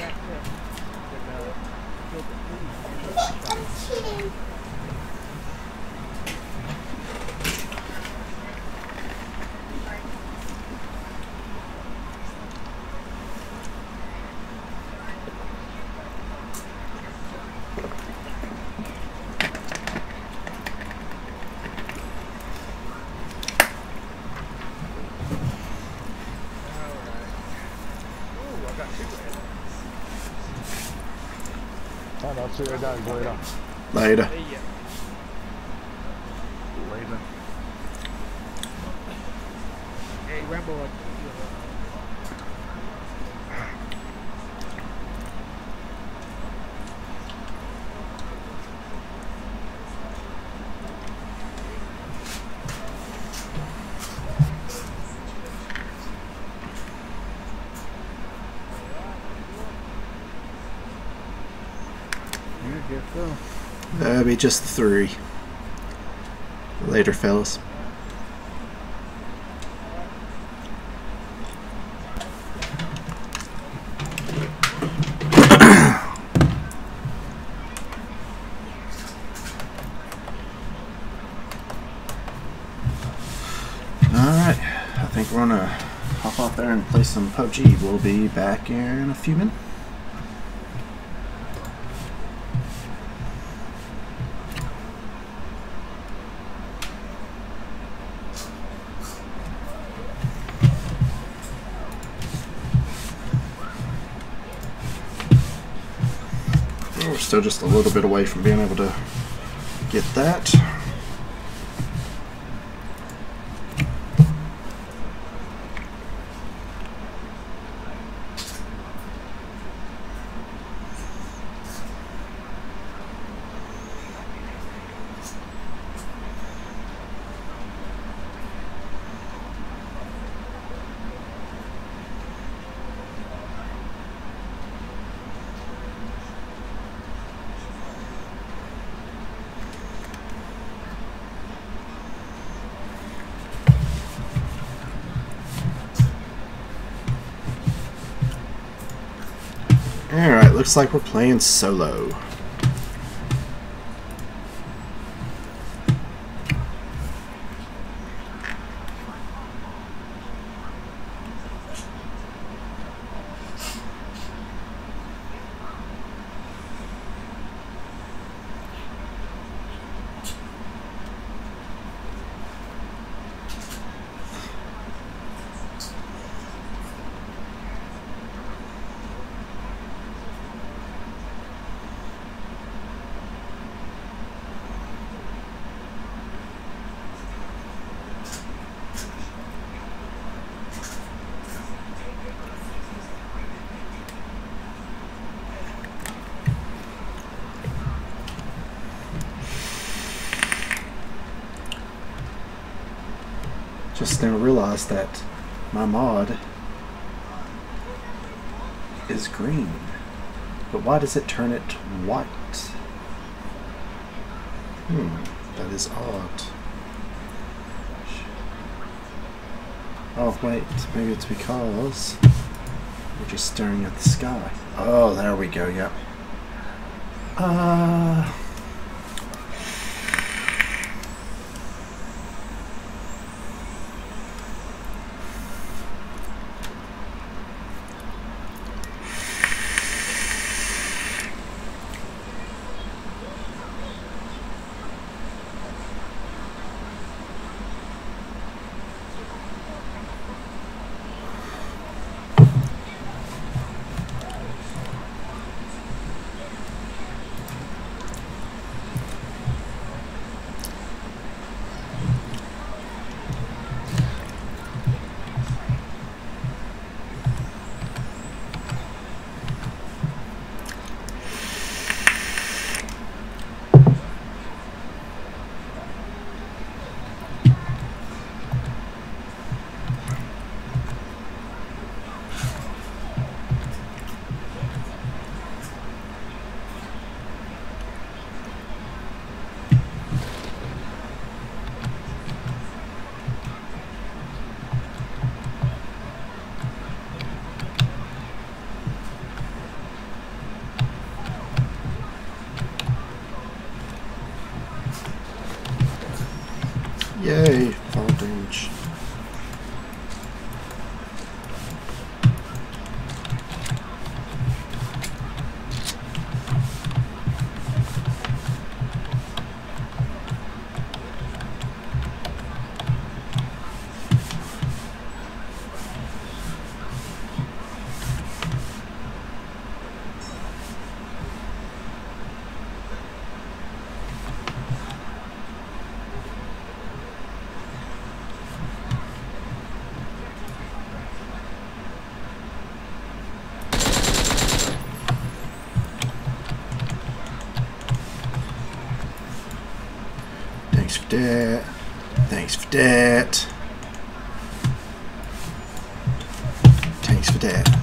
I'll see you guys later. Later. See ya. Later. Hey, Rambo. I guess so. That'll be just the three. Later, fellas. we're gonna hop out there and play some PUBG. We'll be back in a few minutes. We're still just a little bit away from being able to get that. Alright, looks like we're playing solo. Just now realized that my mod is green, but why does it turn it white? That is odd. Oh wait, maybe it's because we're just staring at the sky. Oh, there we go, yep. Yay, fall damage. Thanks for that. Thanks for that. Thanks for that.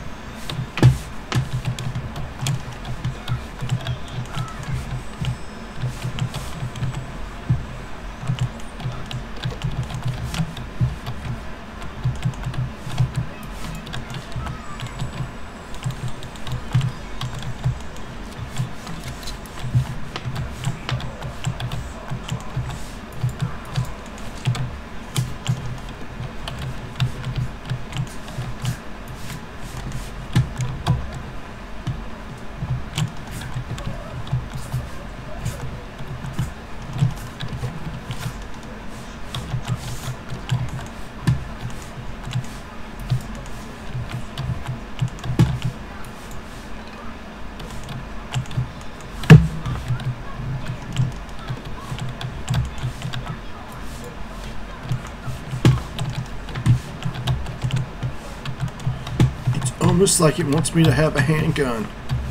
almost like it wants me to have a handgun.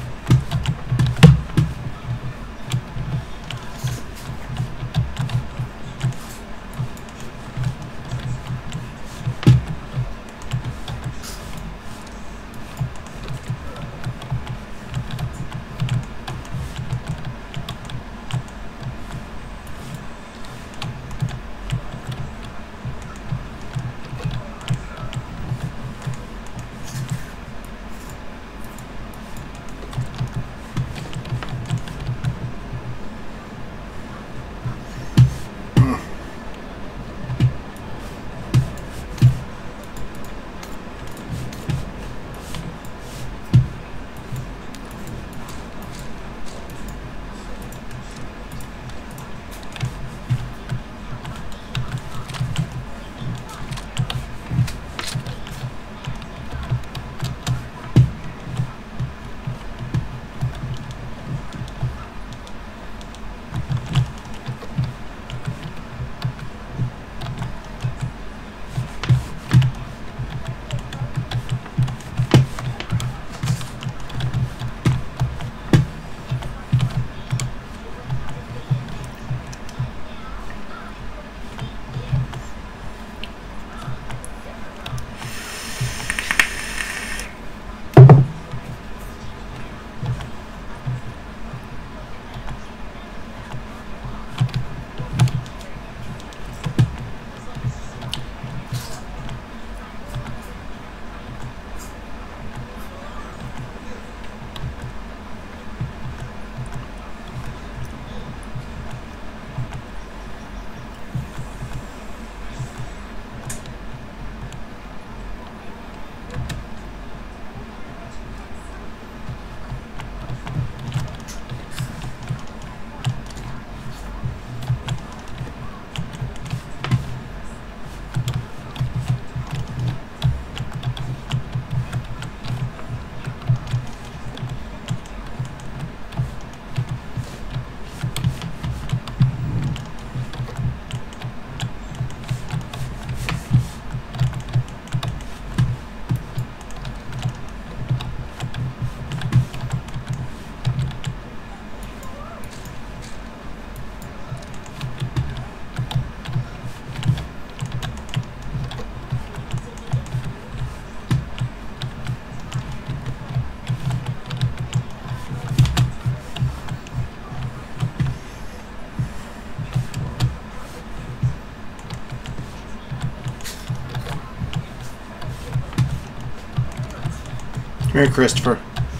Come here, Christopher.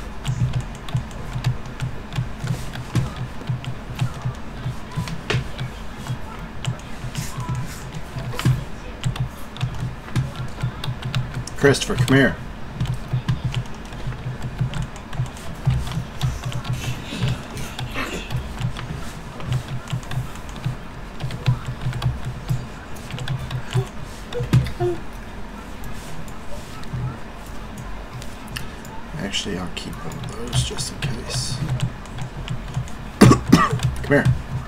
Christopher, come here. Actually, I'll keep one of those just in case. Come here.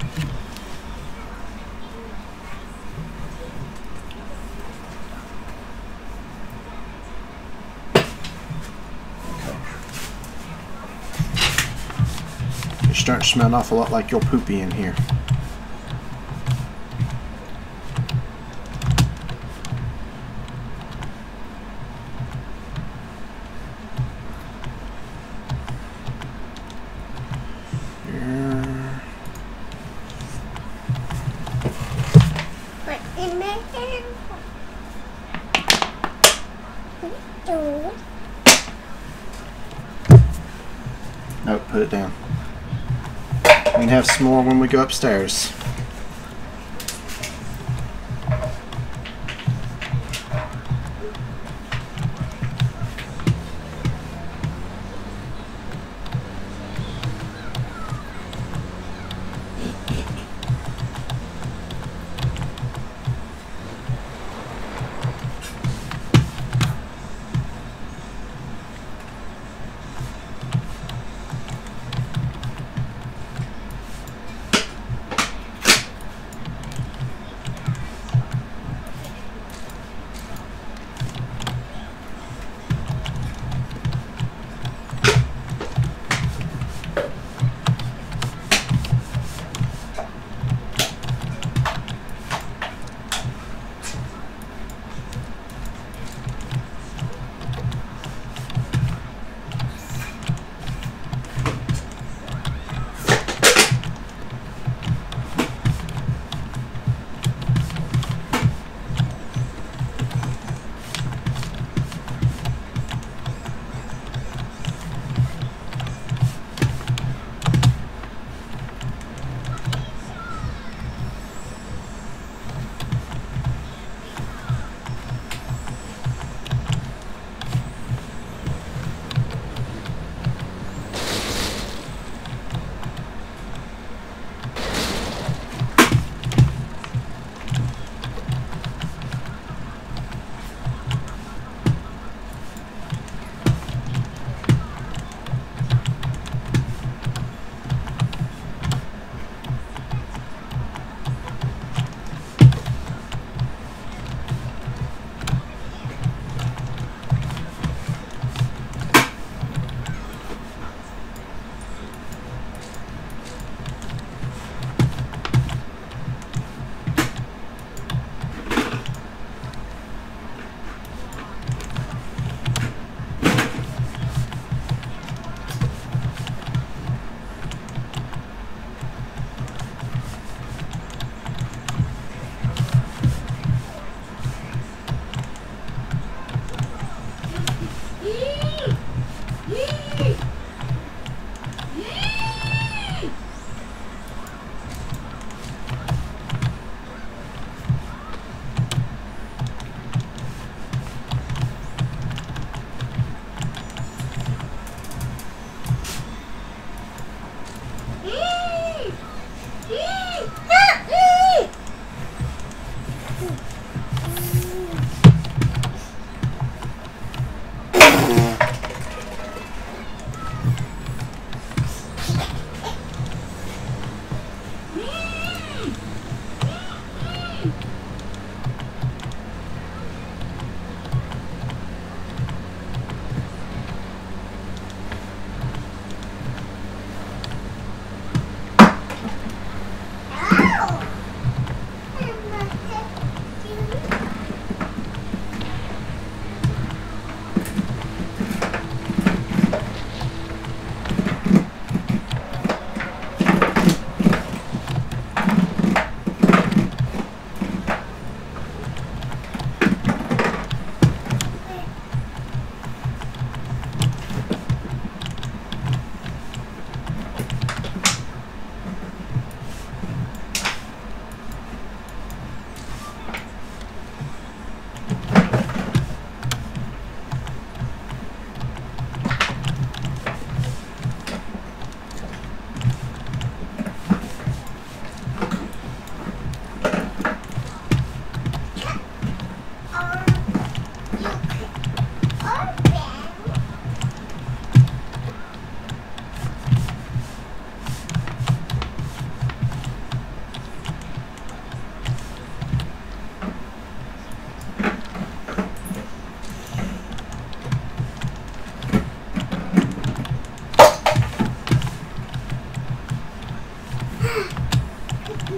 Okay. You're starting to smell an awful lot like your poopy in here. Nope, put it down. We can have some more when we go upstairs.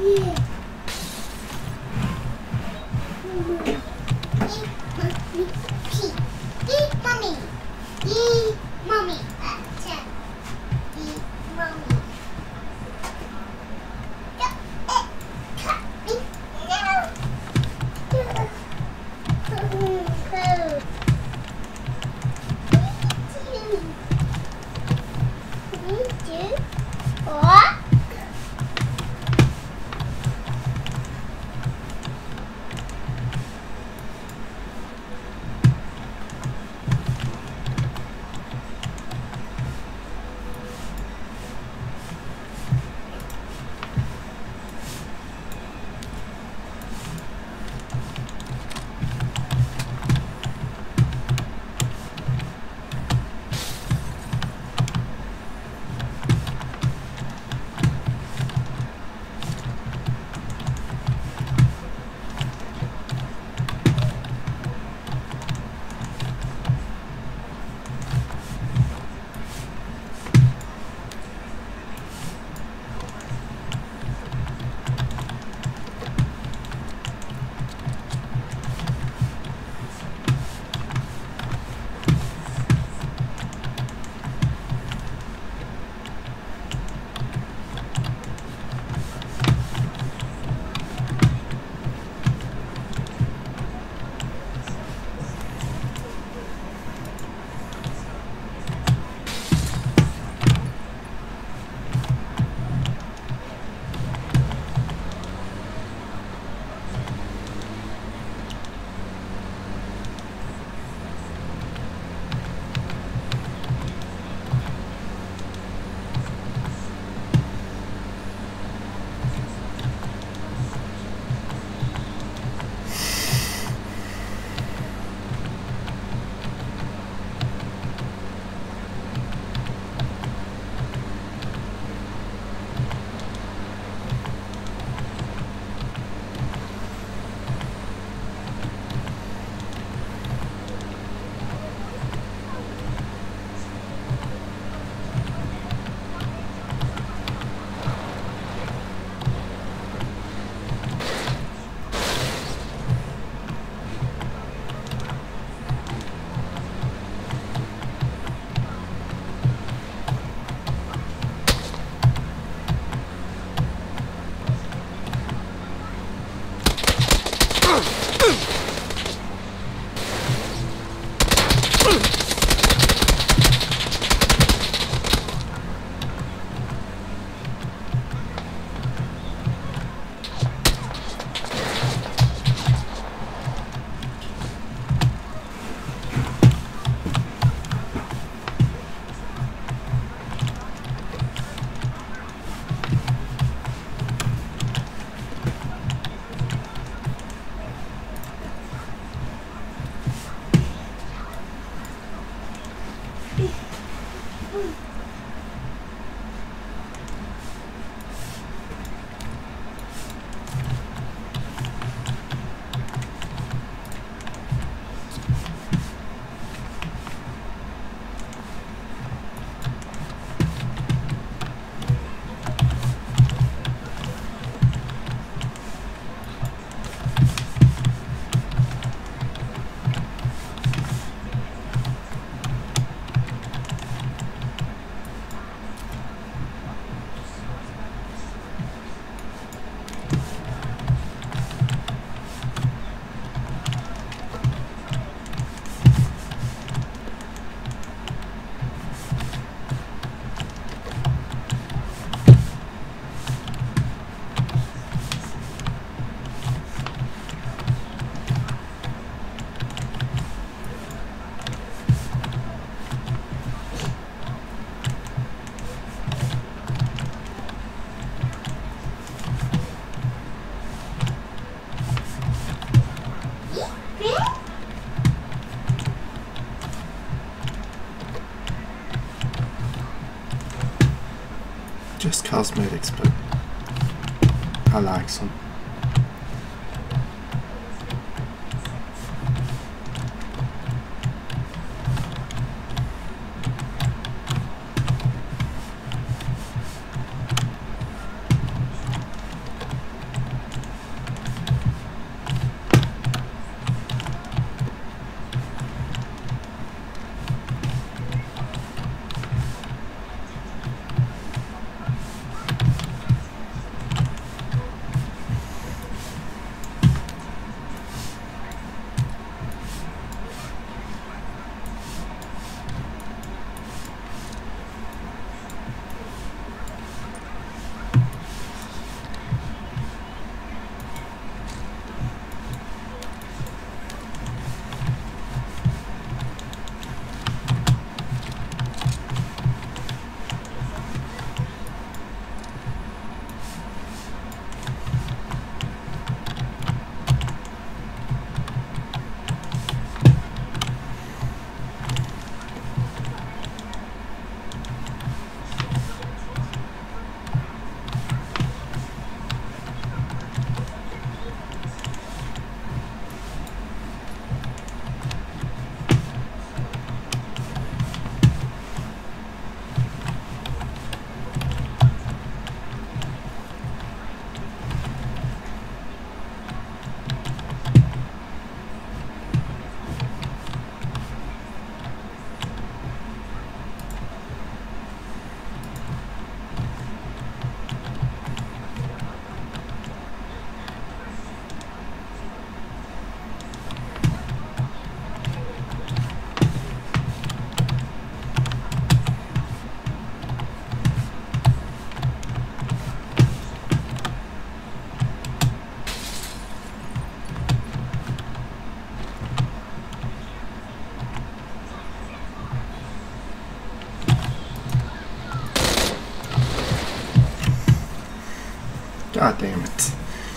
Just cosmetics, but I like some. God damn it.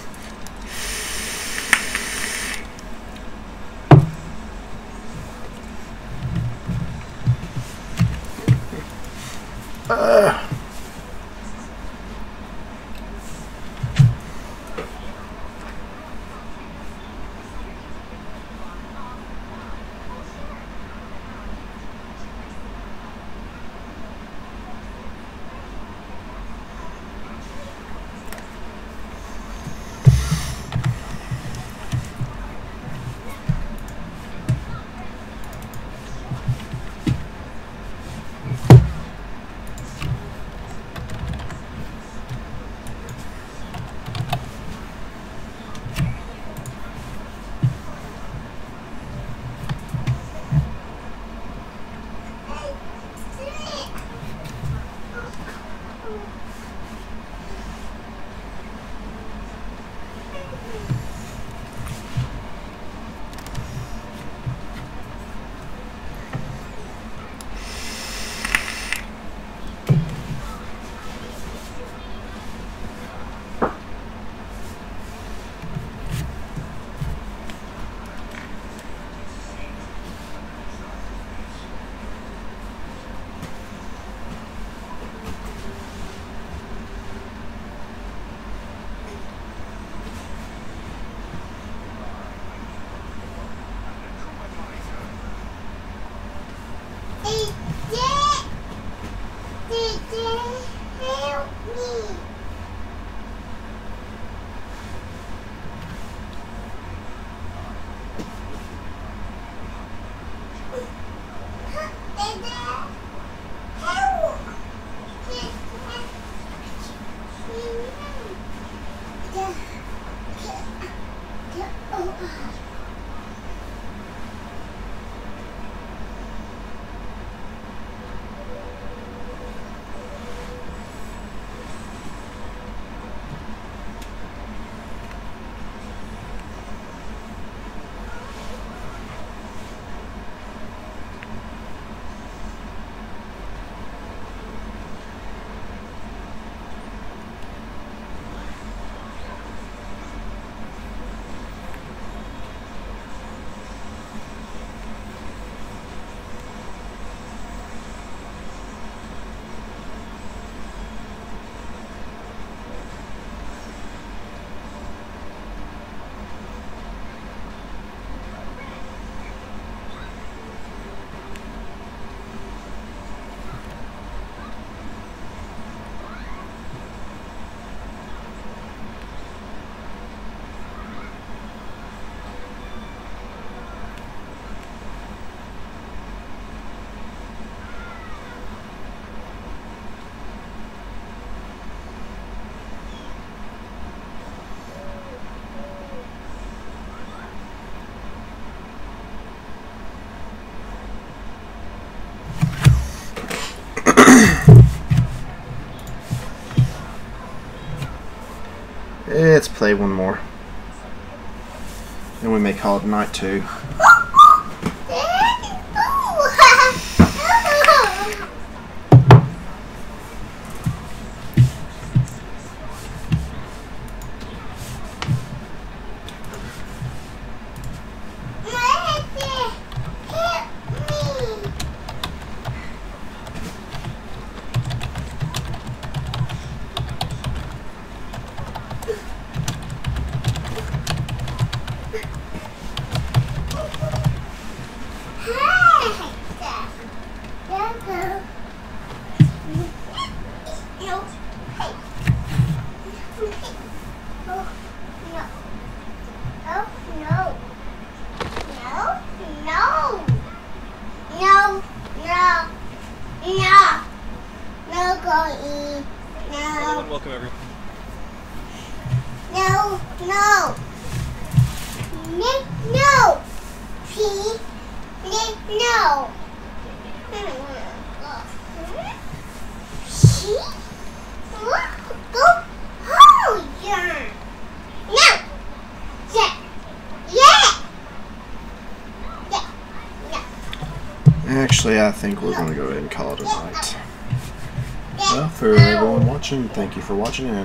Let's play one more. Then we may call it night too. Welcome everyone. No, no. Nick, no. Pete, Nick, no. She? Go home, John. No. Yeah. Yeah. Yeah. Yeah. Actually, I think we're going to go ahead and call it a night. Well, for everyone watching, thank you for watching. And